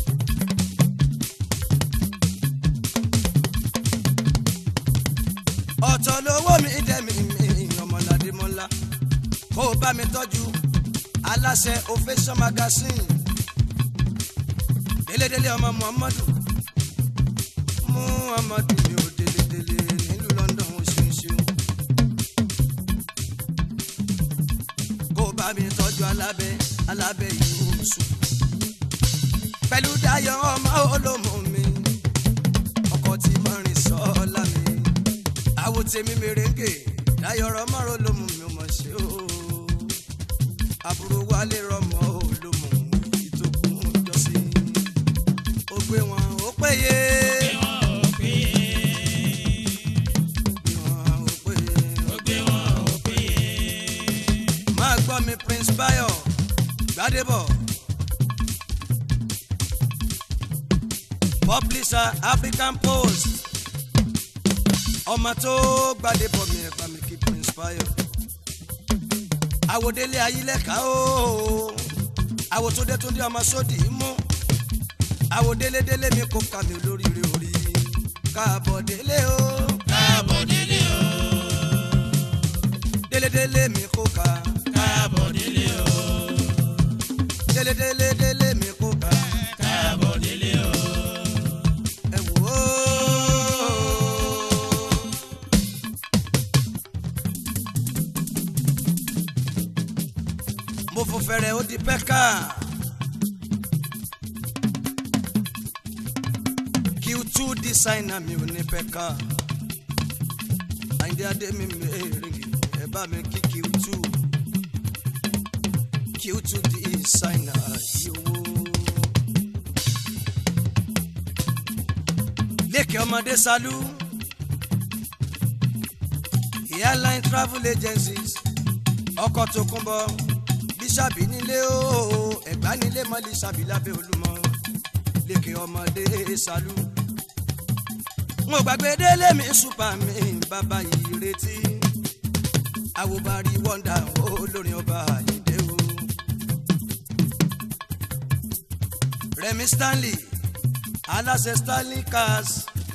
[SPEAKER 1] ọ̀tọ̀ lówó mi dẹ̀mí mi ọmọládémọ́lá kó o bá mi tọ́jú aláṣẹ Ovation Magazine délédélé ọmọ Muhammadu Muhammadu mi ò délédélé nílùú London ó ṣeun ṣeun kó o bá mi tọ́jú alábẹ́ Yusuf pẹ̀lú Dayọ̀ ọmọ olómọ mi ọkọ tí mo rìn sọ́ọ́lá mi àwo tèmi mèrèǹgè Dayọ̀ ọmọ olómọ mi ò mọ̀ ṣe o àbúrò Wálé rọmọ olómọ ìtòkùn jọ́sí ó gbé wọn ó péye Gbadebo publisher African Post ọmọ tó Gbadebo mi ẹ̀ bá mi keep inspire àwòdélé ayílẹ̀ká ooo àwòtódé tó dé ọmọ sódì mú àwòdélé délé mi kò kà mí olóríire orí káàbọ̀ délé o
[SPEAKER 2] káàbọ̀ délé o
[SPEAKER 1] délé délé mi kò kà
[SPEAKER 2] káàbọ̀ délé o
[SPEAKER 1] délé délé délé mi kò kà
[SPEAKER 2] káàbọ̀ délé o.
[SPEAKER 1] ẹ wò ó. mo fò fẹ̀rẹ̀ ó di pẹ́ká Q2 designer mi ò ní pẹ́ká Àyìndé adé mi mèrè ẹ bá mi kí Q2 designer yòówó. Lékè ọmọdé Salú airline travel agencies ọkọ̀ tó kún bọ́ Lísàbí nílé ooo Ẹ̀gbá nílé mọ́ Lísàbí lábẹ́ Olúmọ Lékè ọmọdé Salú. Mo gbàgbé délé mi súpà mi bàbá Ìrètí àwòbárí wọ́ndà olórin ọba Àyìndé o. Rẹ̀mí Stanley aláṣẹ Stanley Cars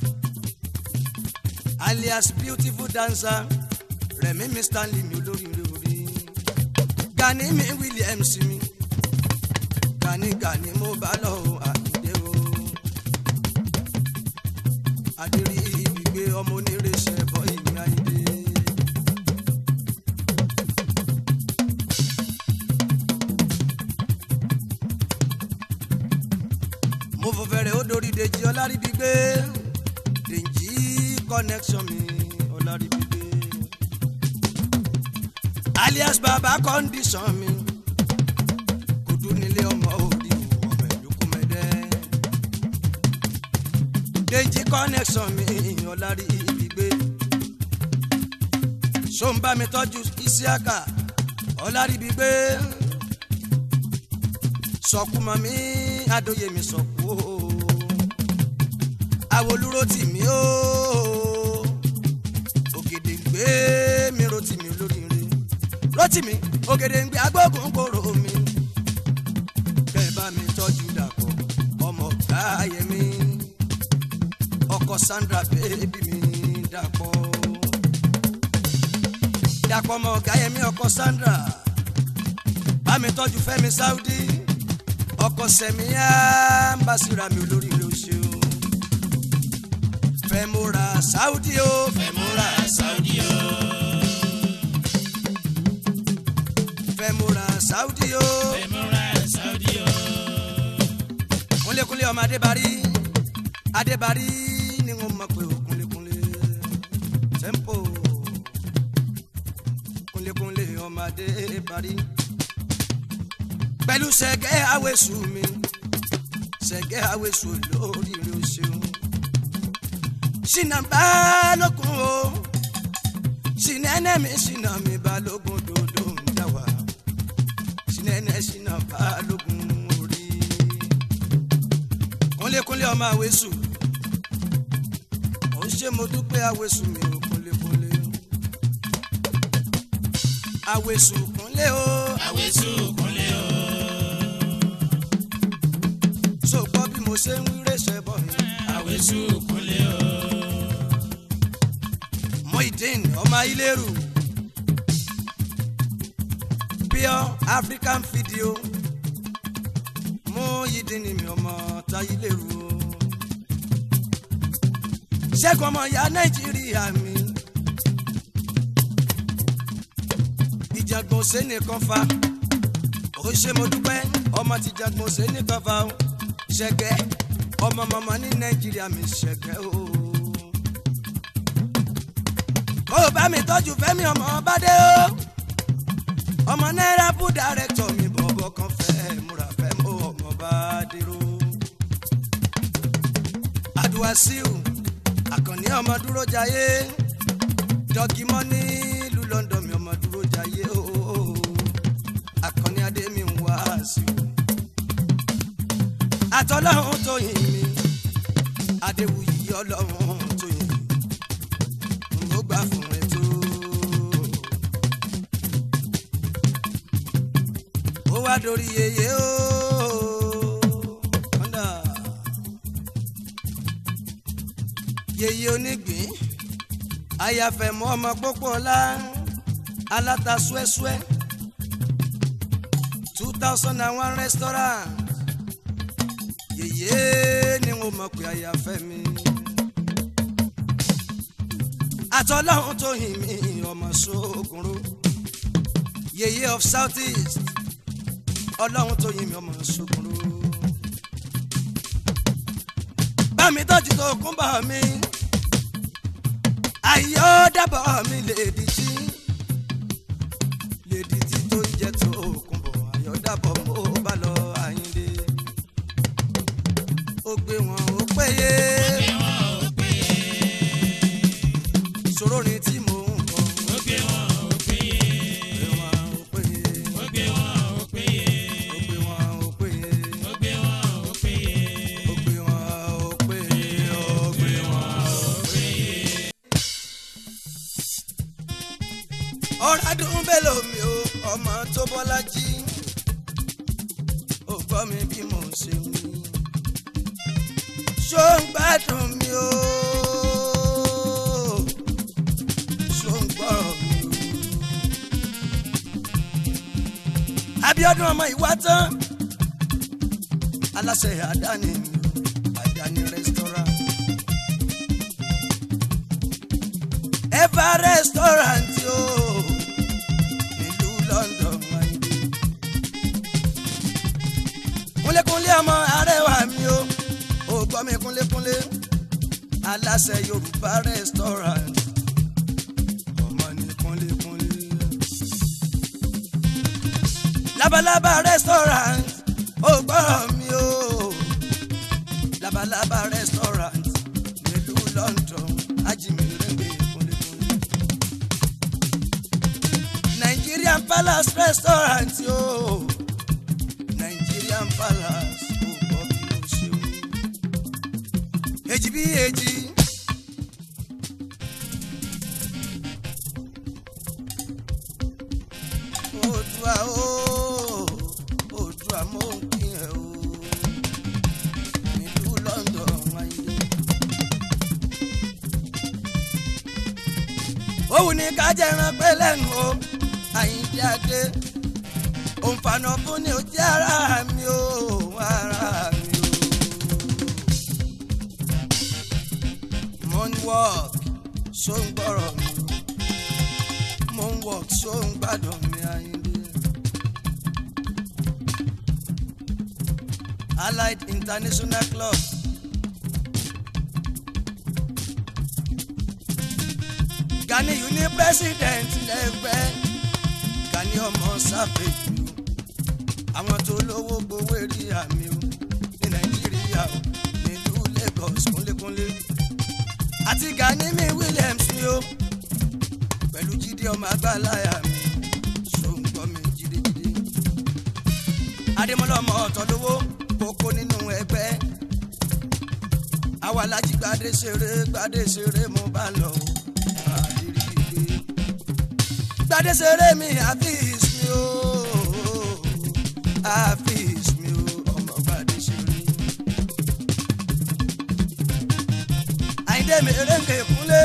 [SPEAKER 1] alias beautiful dancer Rẹ̀mí mi Stanley mi olóríire orí. Gani mi Williams mi Gani mo bá lọ Àyìndé o. Adérí ibìgbé ọmọ onírèṣẹ bọ́ ìgbé Àyìndé. Mo fò fẹ̀rẹ̀ ó dorí Dèjì Ọláríbígbé Dèjì connection mi Ọláríbígbé alias baba condition mi kudu nílé ọmọ òdi ọmọ ẹdùnkùnmẹdẹ Dèjì connection mi Ọláríbígbé sọmbà mi tọ́jú Isiaka Ọláríbígbé sọkùmọ mi adóye mi sọkù àwòlúró tì mí o Ògèdèngbé mi ro tì mí olóríire Rótìmí Ògèdèngbé agbógun kòrò mi bẹ́ẹ̀ bá mi tọ́jú Dàpọ̀ ọmọ Gáyẹmí ọkọ Sandra bébí mi Dàpọ̀ ọmọ Gáyẹmí ọkọ Sandra bá mi tọ́jú Fẹ́mi Saudi ọkọ Sẹ̀míyà ń bá síra mi olóríire o ṣeun. Fẹ́múra Saudi o
[SPEAKER 2] Fẹ́múra Saudi o
[SPEAKER 1] Fẹ́múra Saudi o
[SPEAKER 2] Fẹ́múra Saudi o.
[SPEAKER 1] Kúnlékúnlé ọmọ Adébárí ni wọ́n mọ̀ pé o kúnlékúnlé tempo Kúnlékúnlé ọmọ Adébárí pẹ̀lú Ṣẹ̀gẹ́ Awésù mi Ṣẹ̀gẹ́ Awésù lóríire o ṣeun. Ṣìnà Balógun o Ṣìnẹ́nẹ́ mi Ṣìnà mi Balógun dòdò ń dá wà Ṣìnẹ́nẹ́ Ṣìnà Balógun orí. Kúnlékúnlé ọmọ Awésù ó ṣe mo dúpẹ́ Awésù mi ò Kúnlékúnlé Awésù Kúnlé o
[SPEAKER 2] Awésù Kúnlé o.
[SPEAKER 1] so gbọ́ bí mo ṣe ń wíre ṣe bọ̀ mi.
[SPEAKER 2] Awésù Kúnlé o.
[SPEAKER 1] Muideen ọmọ Ilérù Pure African Video Muideen mi ọmọ ta Ilérù o. Ṣẹ́gun ọmọ ìyá Nàìjíríà mi ìjàgbọ̀n ṣe nìkan fa ó ṣe mo dúpẹ́ ọmọ ti jàgbọ̀n ṣe nìkan fa o. Ṣẹ̀gẹ́ ọmọ màmá ní Nàìjíríà mi Ṣẹ̀gẹ́ o. Ó bá mi tọ́jú Fẹ́mi ọmọ Bádé o ọmọ náírà bú dàrẹ́tọ̀ mi bọ̀bọ̀ kan fẹ́ múra fẹ́ mọ́ ọmọ Bádé ro. Adúwàsíù Àkànní ọmọ dúró jayé dọ́gímọ́ nílùú London mi ọmọ dúró jayé o Àkànní adé mi ń wá sí àtọ́lọ́hún tó yìn mí Adéwuyì ọlọ́run tó yìn mo gbà fún ètò ó wá dorí yeye o ọ̀nà yeye onígbín ayáfẹ́mọ́ ọmọ pópó ọlá aláta súẹ́súẹ́ 2001 restaurant yeye ni mo mọ̀ pé ayáfẹ́ mi àtọ́lọ́hún tó yìn mí ọmọ sókùnrú yeye of South East ọlọ́hún tó yìn mí ọmọ sókùnrú bá mi tọ́jú tó kún bá mi ayọ̀ dábọ̀ mi lèdí tí tó ń jẹ́ tó kún bọ̀ ayọ̀ dábọ̀ mo bá lọ Àyìndé ó gbé wọn ó péye ìṣòro ni tí mò ń kọ́
[SPEAKER 2] ó gbé wọn ó péye
[SPEAKER 1] ó gbé wọn ó péye
[SPEAKER 2] ó gbé wọn ó péye
[SPEAKER 1] ó gbé wọn ó péye
[SPEAKER 2] ó gbé wọn ó péye
[SPEAKER 1] ó gbé wọn ó péye ó gbé wọn ó péye. ọ̀rádùn bẹ́lò mi o ọmọ tó bọ́lá jí ó gbọ́ mi bí mo ṣe wí ṣó ń gbádùn mi o ṣó ń gbọ́rọ̀ mi o. Abíọ́dún ọmọ ìwá tán aláṣẹ àdáni mi àdáni restaurant Ever restaurant o nílùú London Àyìndé kúnlékúnlé ọmọ arẹwà mi o ò gbọ́ mi kúnlékúnlé aláṣẹ Yorùbá restaurant ọmọ ní kúnlékúnlé Labalábá restaurant ò gbọ́rọ̀ mi o Labalábá restaurant nílùú London ajímìrègbè kúnlékúnlé Nigerian Palace restaurant o Nigerian Palace ò gbọ́ bí o ṣe wí èjì bí èjì Oòduà o Oòduà mo ń kí ẹ o nílùú London Àyìndé òun ní ká jẹran pé lẹ́nu o Àyìndé adé òǹfààní fún ni ó jẹ́ ara mi o ara mi o. mo ń work ṣó ń gbọ́rọ̀ mi mo ń work ṣó ń gbádùn mi Àyìndé. Allied International Club Gani uni president lẹ́gbẹ́ Gani ọmọ sáfẹ̀jù àwọn tó lówó gbowó rí àmì o ní Nàìjíríà o nílùú Lagos kúnlékúnlé àti Gani mi Williams mi o pẹ̀lú Jídé ọmọ agbáláyà mi ṣòǹgbọ́n mi jídéjídé Adémọ́lá ọmọ ọ̀tọ̀ lówó kókó nínú ẹgbẹ́ àwa Lájí gbadé ṣeré mo bá lọ gbadé ṣeré mi Hafiz mi o Hafiz mi o ọmọ gbadé ṣeré Àyìndé mèrèǹgè kúnlé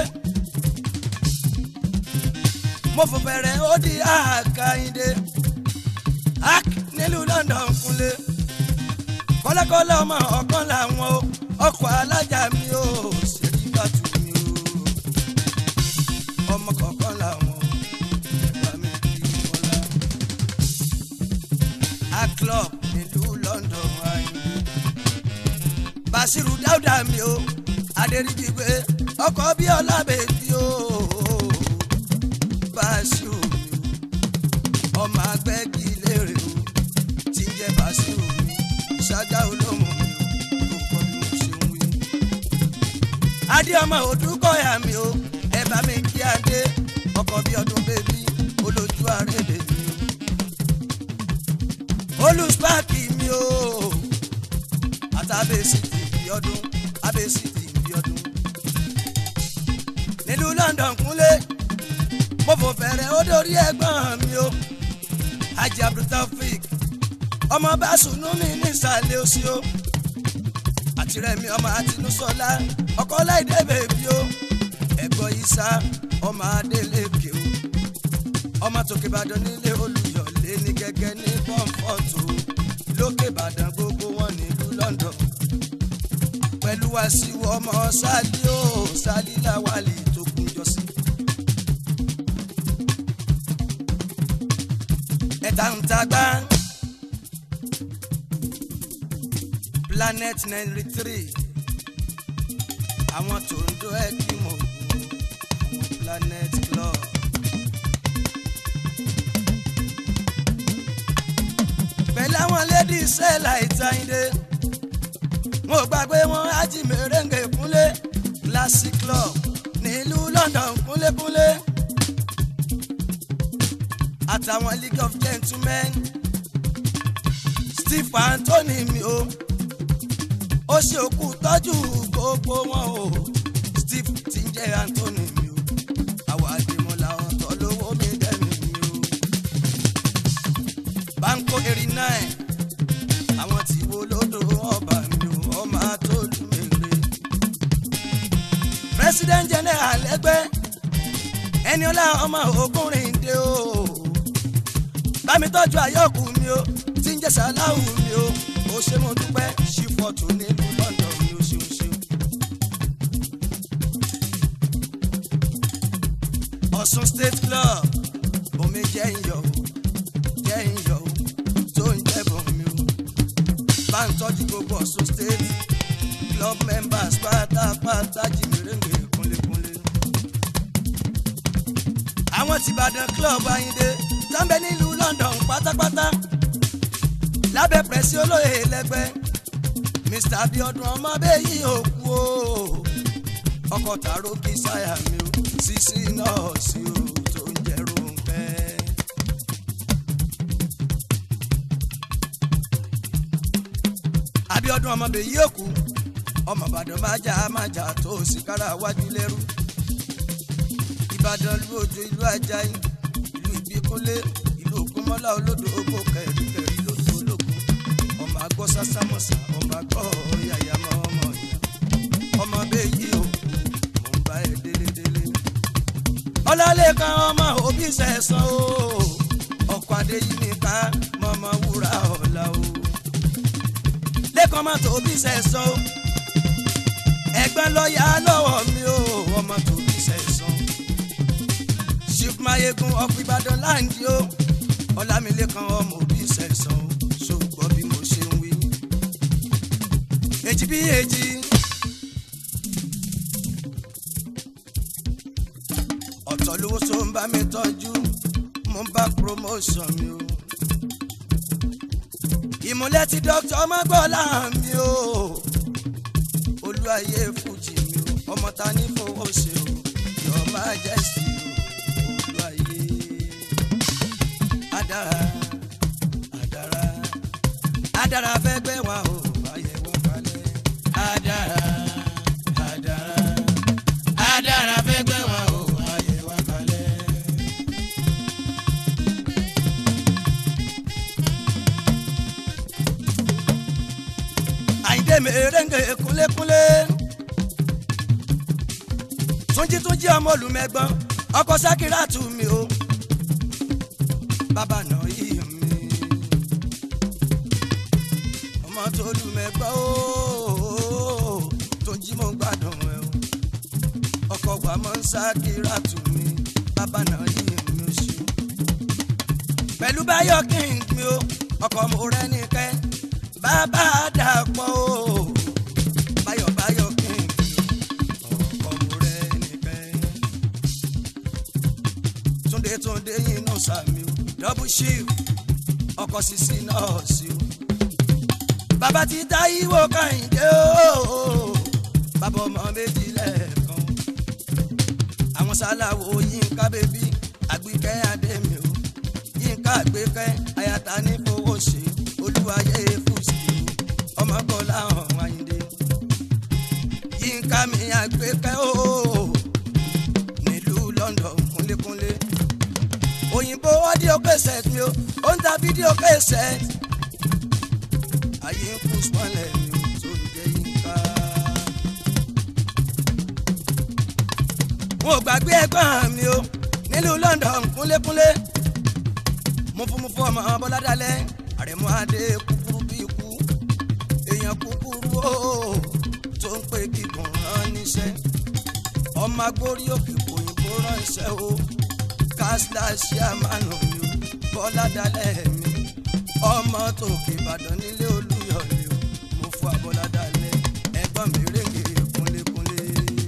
[SPEAKER 1] mo fò bẹ̀rẹ̀ ó di Àyìndé ak nílùú London kúnlé kọ́lẹ́kọ́lẹ́ ọmọ ọ̀kan làwọn ọkọ̀ alájà mi ò ṣèlú bàtú mi o ọmọ kọ̀ọ̀kan làwọn ẹ̀gbá mi kì í kọ́lá a club nílùú London Àyìndé Basiru Dáúdà mi o Adéríbigbé ọkọ̀ bí ọlábẹ́bí o Basiru mi o ọmọ agbẹ́gi lérè o tí ń jẹ́ Basiru mi ìṣáájá olómù mi o kò kọ́ bí mo ṣe ń wí. Adé ọmọ Odúkọ̀yà mi o ẹ bá mi kí Adé ọkọ̀ bí ọdún bébí olójú àrèlè mi o olùspáàkì mi o àtàbèsì ti bí ọdún àbèsì ti bí ọdún. nílùú London Kúnlé mo fò fẹ̀rẹ̀ ó dórí ẹ̀gbọ́n mi o Haji Abdultaofik ọmọ bá sùnú mi nísàlẹ̀ òsì o àtìrẹ̀mí ọmọ Àtinúsọ́lá ọkọ Láìdé bèbí o ẹ̀gbọ́n Ìsá ọmọ Adélékè o ọmọ tòkè Ìbàdàn nílé Olúyọ̀lé ní gẹ́gẹ́ ní pọ́ńpọ́ọ̀tù lókè Ìbàdàn gbogbo wọn nílùú London pẹ̀lú Wàsíù ọmọ Sálí o Sálí Láwálì tó kún jọ sí. ẹ̀ta ń tagbá Planet 93 àwọn tó ń do ẹ̀kí mọ̀ àwọn Planet Club. pẹ̀lú àwọn lady sẹ́lá ìtàyìndé mo gbàgbé wọn Haji Merengue Kúnlé Classic Club nílùú London kúnlékúnlé àtàwọn League of Gentlemen Steve Anthony mi o ó ṣe òkú tọ́jú gbogbo wọn o Steve ti ń jẹ́ Anthony mi o àwọn àdèmọ́lá ọ̀tọ̀ lówó mi dẹ́mi mi o Banco 89 àwọn tí wo lódò ọba mi o ọmọ Àtolúmèrè President General ẹgbẹ́ Ẹniọlá ọmọ Ògúnrìndé o bámi tọ́jú àyọkù mi o tí ń jẹ́ Sàláwù mi o ó ṣe mo dúpẹ́ ṣífọ́tò nílùú London mi ó ṣeun ṣeun. Ọ̀ṣun State Club omi jẹ́ ìyọ̀ tó ń jẹ́bọ̀ mi o bá ń tọ́jú gbogbo Ọ̀ṣun State Club members pátápátá Haji Merengue kúnlékúnlé. àwọn tìbàdàn Club Àyìndé tọ́ńbẹ́ nílùú London pátápátá lábẹ́ pẹ̀sì olóyè lẹ́gbẹ́ Mr. Abiodun ọmọ bẹ́yì òkú o ọkọ̀ tààrọ̀ kí sáyà mi o Sisi nọ́ọ̀sì o tó ń jẹ́ Rónkẹ́. Abiodun ọmọ bẹ́yì òkú ọmọ Ìbàdàn májà tó sì kára wájú lẹ́rú Ìbàdàn lu òjò ìlú Àjàyí ìlú Ìbíkúnlé ìlú Ògúnmọ́lá olódò ogbó kẹ̀ríkẹ̀rí lójú ológun ọmọ àgbọ̀ sásámọ̀sá ọmọ àgbọ̀ yàyàmọ̀ ọmọ ìyá ọmọ bẹ́yì o mò ń bá ẹ délédélé. Ọlálẹ́kan ọmọ òbí sẹ̀sán o ọkọ̀ Adéyínká mọ̀mọ́ wúrà ọ̀la o lẹ́kàn má tóbi sẹ̀sán o ẹgbẹ́ lọ́ọ̀yà lọ́wọ́ mi o ọmọ tóbi sẹ̀sán Chief Mayegun of Ibadan land o Ọlámilékan ọmọ òbí sẹ̀sán o ṣùgbọ́n bí mo ṣe ń wí. èjì bí èjì ọ̀tọ̀ lówó tó ń bá mi tọ́jú mo ń bá promotion mi o. ìmúlẹ̀ ti Dr. Ọmọgbọ́lá mi o Olúayé Fújì mi o ọmọ ta ní fowó ṣe o Your Majesty o Olúayé adára fẹ́ gbé wa o ayé wa kalẹ̀
[SPEAKER 2] adára fẹ́ gbé wa o ayé wa kalẹ̀.
[SPEAKER 1] Àyìndé Merengue kúnlékúnlé túnjí ọmọ Olùmẹ̀gbọ́n ọkọ̀ Sákírátù mi o bàbá náà yìí mi ọmọ tó Olùmẹ̀gbọ́n o túnjí mo gbádùn ẹ o ọkọ̀ wà mọ́ Sákírátù mi bàbá náà yìí mi o ṣe pẹ̀lú Báyọ̀ King mi o ọkọ̀ mo rẹ́ ní kẹ́ bàbá Dàpọ̀ o Báyọ̀ King ọkọ̀ mo rẹ́ ní kẹ́ Túndé yínú sàmì o Double Shift ọkọ̀ Sisi nọ́ọ̀sì o bàbá ti Táíwò Kẹ́hìndé o bàbá ọmọ méjì lẹ́ẹ̀kan àwọn Sàláwò Yínká bébí Àgbékẹ́ Adémi o Yínká Àgbékẹ́ ayata ní fowó ṣe Olúwayé Fújì ọmọ Gbọ́lá ọ̀hún ọ̀gá mi àgbékẹ́ o nílùú London kúnlékúnlé òyìnbó audio cassette mi ó ń ta fídíò cassette ayé ń kú sọ́lẹ̀ mi tó ń jẹ́ yínká. mo gbàgbé ẹ̀gbọ́n mi o nílùú London kúnlékúnlé mo fún ọmọ Bọ́ládálẹ̀ Àrẹ̀mú Adé kúkúrú bí ikú èèyàn kúkúrú o tó ń pè gígùn rán níṣẹ́ ọmọ agbórí òkè òyìnbó ránṣẹ́ o kásílà ṣíàmánu mi o Bọ́ládálẹ̀ mi ọmọ tòkè Ìbàdàn nílé Olúyọ̀lé o mo fún Bọ́ládálẹ̀ ẹ̀gbọ́n mi rèǹgè kúnlékúnlé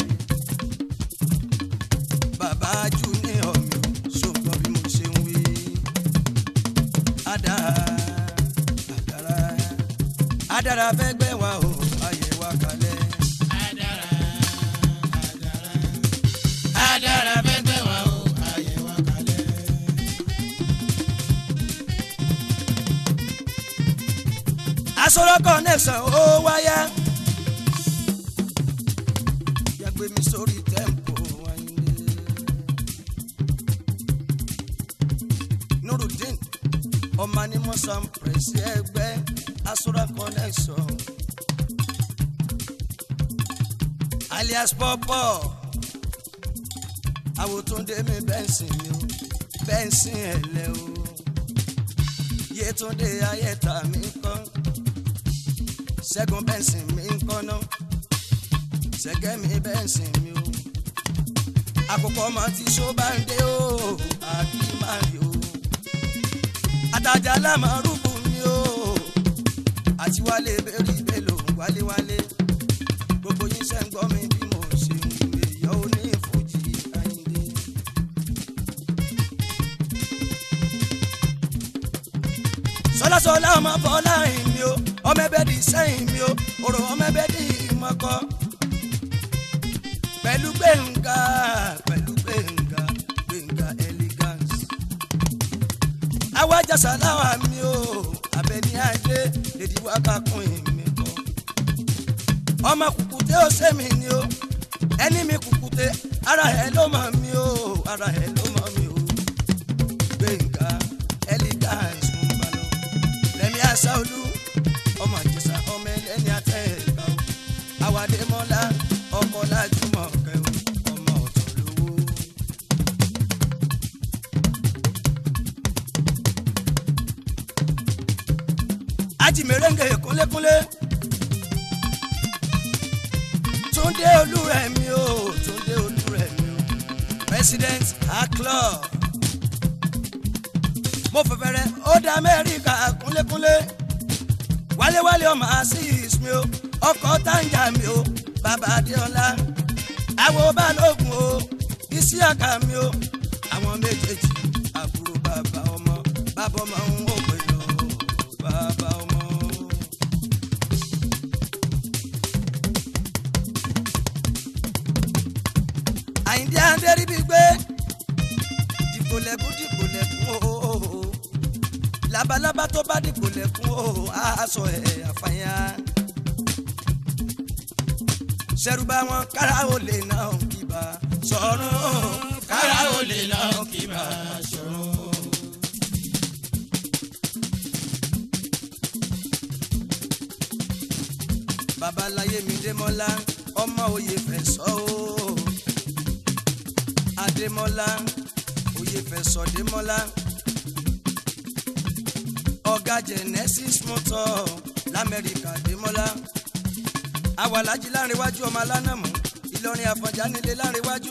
[SPEAKER 1] bàbá júnior mi ṣùgbọ́n bí mo ṣe ń wí Adara fẹ́ gbẹ́ wa o ayé wa kalẹ̀.
[SPEAKER 2] Adara fẹ́ gbẹ́ wa o ayé wa kalẹ̀.
[SPEAKER 1] Asọ̀rọ̀ connection ó wáyá. Yàgbé mi sórí tempo wáyé. Nurudeen ọmọ ni mo sàn pèsè ẹgbẹ́ Asọ̀rọ̀ connection alias Pọ́pọ́ Àwòtúndé mi bẹ́ǹsìn mi o bẹ́ǹsìn ẹ̀lẹ́ o Yétúndé Ayẹ̀ta mi kọ́ Ṣẹ́gun bẹ́ǹsìn mi kọ́ náà Ṣẹ́gẹ́ mi bẹ́ǹsìn mi o àkókò ọmọ tí ṣó bá ń dé o àbí máa rí o àtàjà lámàrúkú mi o àti wálé bẹ́rí bẹ́lò wálé gbogbo yín ṣe ń gbọ́ mi bí mo ṣe ń wé yọ ní fújì Àyìndé. sọlásọlá ọmọ Fọlárin mi o ọmọ ẹbẹ di sẹ́yìn mi o òrò ọmọ ẹbẹ di ìmọ̀kọ pẹ̀lú Gbẹ̀ngà elegance awájà sàláwà mi o Abẹ́ní Adé lèdí wákà kún èmi kọ́ ọmọ kùkùté ó sẹ́mi ni o ẹni mi kùkùté ara ẹ̀ ló mọ̀ mi o Gbẹ̀ngà elegance ń bá lọ Rẹ̀mí Àṣàolú ọmọ Ìjẹ̀ṣà ọmọ ẹlẹ́ni àtẹ̀ẹ̀ká o Àwàdémọ́lá ọkọ̀ Lájúmọ̀ kẹwò ọmọ ọ̀tọ̀ lówó. Ajímèrèǹgè kúnlékúnlé Túndé Olúrẹ̀mí o President Club mo fẹ́fẹ́rẹ́ ó dá Amẹ́ríkà kúnlékúnlé wálé ọmọ Azeez mi o ọkọ̀ Tanja mi o bàbá Adéọlá àwọ̀ Balógun o Isiaka mi o àwọn méjèèjì àbúrò bàbá ọmọ ń wò pé lọ bàbá ọmọ. Àyìndé Adéríbigbé dìgbòlẹ̀kùn o labalábá tó bá dìgbòlẹ̀kùn o aṣọ ẹ̀ àfàyà ṣẹrùbá wọn kára ó lè náà kíbà sọ̀rọ̀
[SPEAKER 2] kára ó lè náà kíbà sọ̀rọ̀.
[SPEAKER 1] Babaláyé mi Démọ́lá ọmọ òye fẹ́ sọ o Adémọ́lá òye fẹ́ sọ Démọ́lá ọ̀gá Genesis motor l'Amẹ́ríkà Démọ́lá awàlájí láńrewájú ọmọ alánàmú Ìlọrin Àfọ̀njá nílé láńrewájú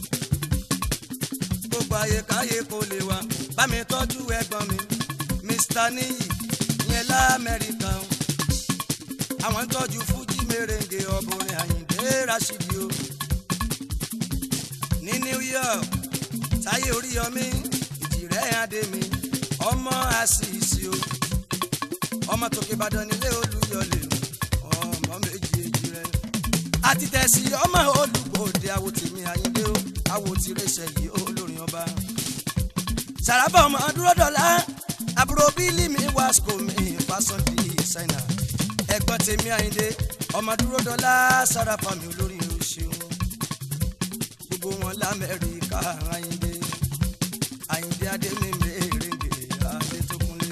[SPEAKER 1] gbogbo àyèkáyè kò lè wá bá mi tọ́jú ẹ̀gbọ́n mi Mr. Níyì yẹn l'Amẹ́ríkà àwọn ń tọ́jú fújì mèrèǹgè ọ̀bùnrin Àyìndé Rashidi o ní New York Táyé Oríyọmí Ìjìrẹ́ Adémi ọmọ Àṣìṣì o ọmọ tòkè Ìbàdàn nílé Olúyọ̀lé ọmọ méjì Èjìrẹ́ àti tẹ̀sí ọmọ Olúgbòde àwòtìmí Àyìndé o àwòtìrẹsẹ̀ yìí olórin ọba Sàràfà ọmọ Dúródọ̀lá àbúrò bílí mi Wasco mi fashion designer ẹ̀gbọ́n tèmi Àyìndé ọmọ Dúródọ̀lá Sàràfà mi olórin oṣù gbogbo wọn l'Amẹ́ríkà Àyìndé Adémímé Èrèǹgè Adétókúnlé.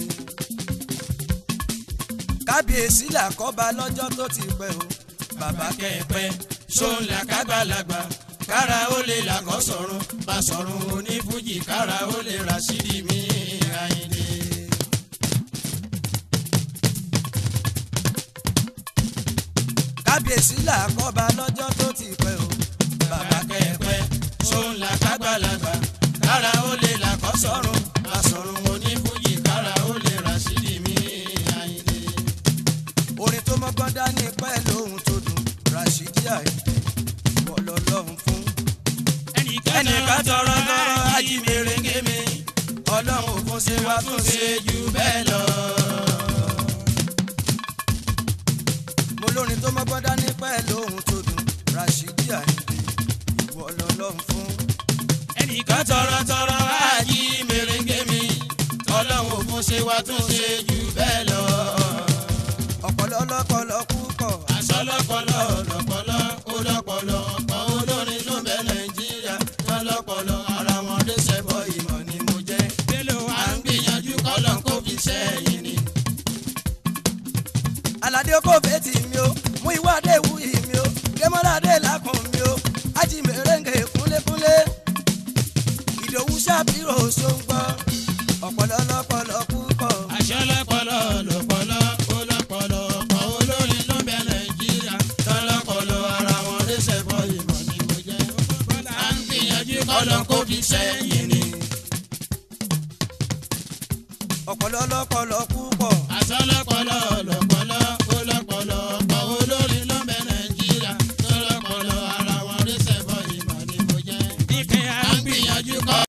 [SPEAKER 1] Kábíyèsí làkọ́ba lọ́jọ́ tó ti pẹ́ o.
[SPEAKER 2] bàbá kẹ́ẹ̀pẹ́ ṣóun là kágbàlagbà kára ó lè làkọ́ sọ̀run bá sọ̀run onífújì kára ó lè Ràṣídì mi Àyìndé.
[SPEAKER 1] Kábíyèsí làkọ́ba lọ́jọ́ tó ti pẹ́ o.
[SPEAKER 2] bàbá kẹ́ẹ̀pẹ́ ṣóun là kágbàlagbà kára ó lè làkọ́ sọ̀run bá sọ̀run onífújì kára ó lè Ràṣídì mi Àyìndé.
[SPEAKER 1] Orin tó mọ́gbọ́n dání pẹ́ lóhun tó dùn Ràṣídì Àyìndé wọ́n lọ́lọ́run fún.
[SPEAKER 2] ẹnìkan tọrọ ajímèrèǹgè mi ọlọ́run òkun ṣe wá tún ṣe jù bẹ́ẹ̀ lọ.
[SPEAKER 1] Mo lórin tó mọ́gbọ́n dání pẹ́ lóhun tó dùn Ràṣídì Àyìndé wọ́n lọ́lọ́run fún.
[SPEAKER 2] ẹnìkan tọrọ ajímèrèǹgè mi ọlọ́run òkun ṣe wá tún ṣe jù bẹ́ẹ̀ lọ.
[SPEAKER 1] Ọpọlọ lọ́pọlọ púpọ̀.
[SPEAKER 2] Aṣọ lọ́pọlọ lọ́pọlọ ó lọ́pọlọ ọ̀pọ̀ olórin ló bẹ Nàìjíríà wọn lọ́pọlọ ara wọn dé sẹ́bọ̀ ìmọ̀ ni mo jẹ́. à ń gbìyànjú kọ́lọ̀ kó fi sẹ́yìn ni.
[SPEAKER 1] Aládé okó fètì mi o mú ìwádé wù yìí mi o Démọ́ládé làkùn mi o Ajímèrèǹgè kúnlékúnlé Ìdòwú Ṣàbírò ṣóńgbọ́ ọpọlọ lọ́pọlọ púpọ̀.
[SPEAKER 2] Aṣọ lọ́pọlọ lọ́pọlọ ó lọ́pọlọ ọ̀pọ̀ olórin ló bẹ Nàìjíríà wọn lọ́pọlọ ara wọn dé sẹ́bọ̀ ìmọ̀ ni mo jẹ́. à ń gbìyànjú kọ́lọ̀ kó fi sẹ́yìn ni.
[SPEAKER 1] Ọpọlọ lọ́pọlọ púpọ̀.
[SPEAKER 2] Aṣọ lọ́pọlọ lọ́pọlọ ó lọ́pọlọ ọ̀pọ̀ olórin ló bẹ Nàìjíríà wọn lọ́pọlọ ara wọn dé sẹ́bọ̀ ìmọ̀ ni mo jẹ́. à ń gbìyànjú kọ́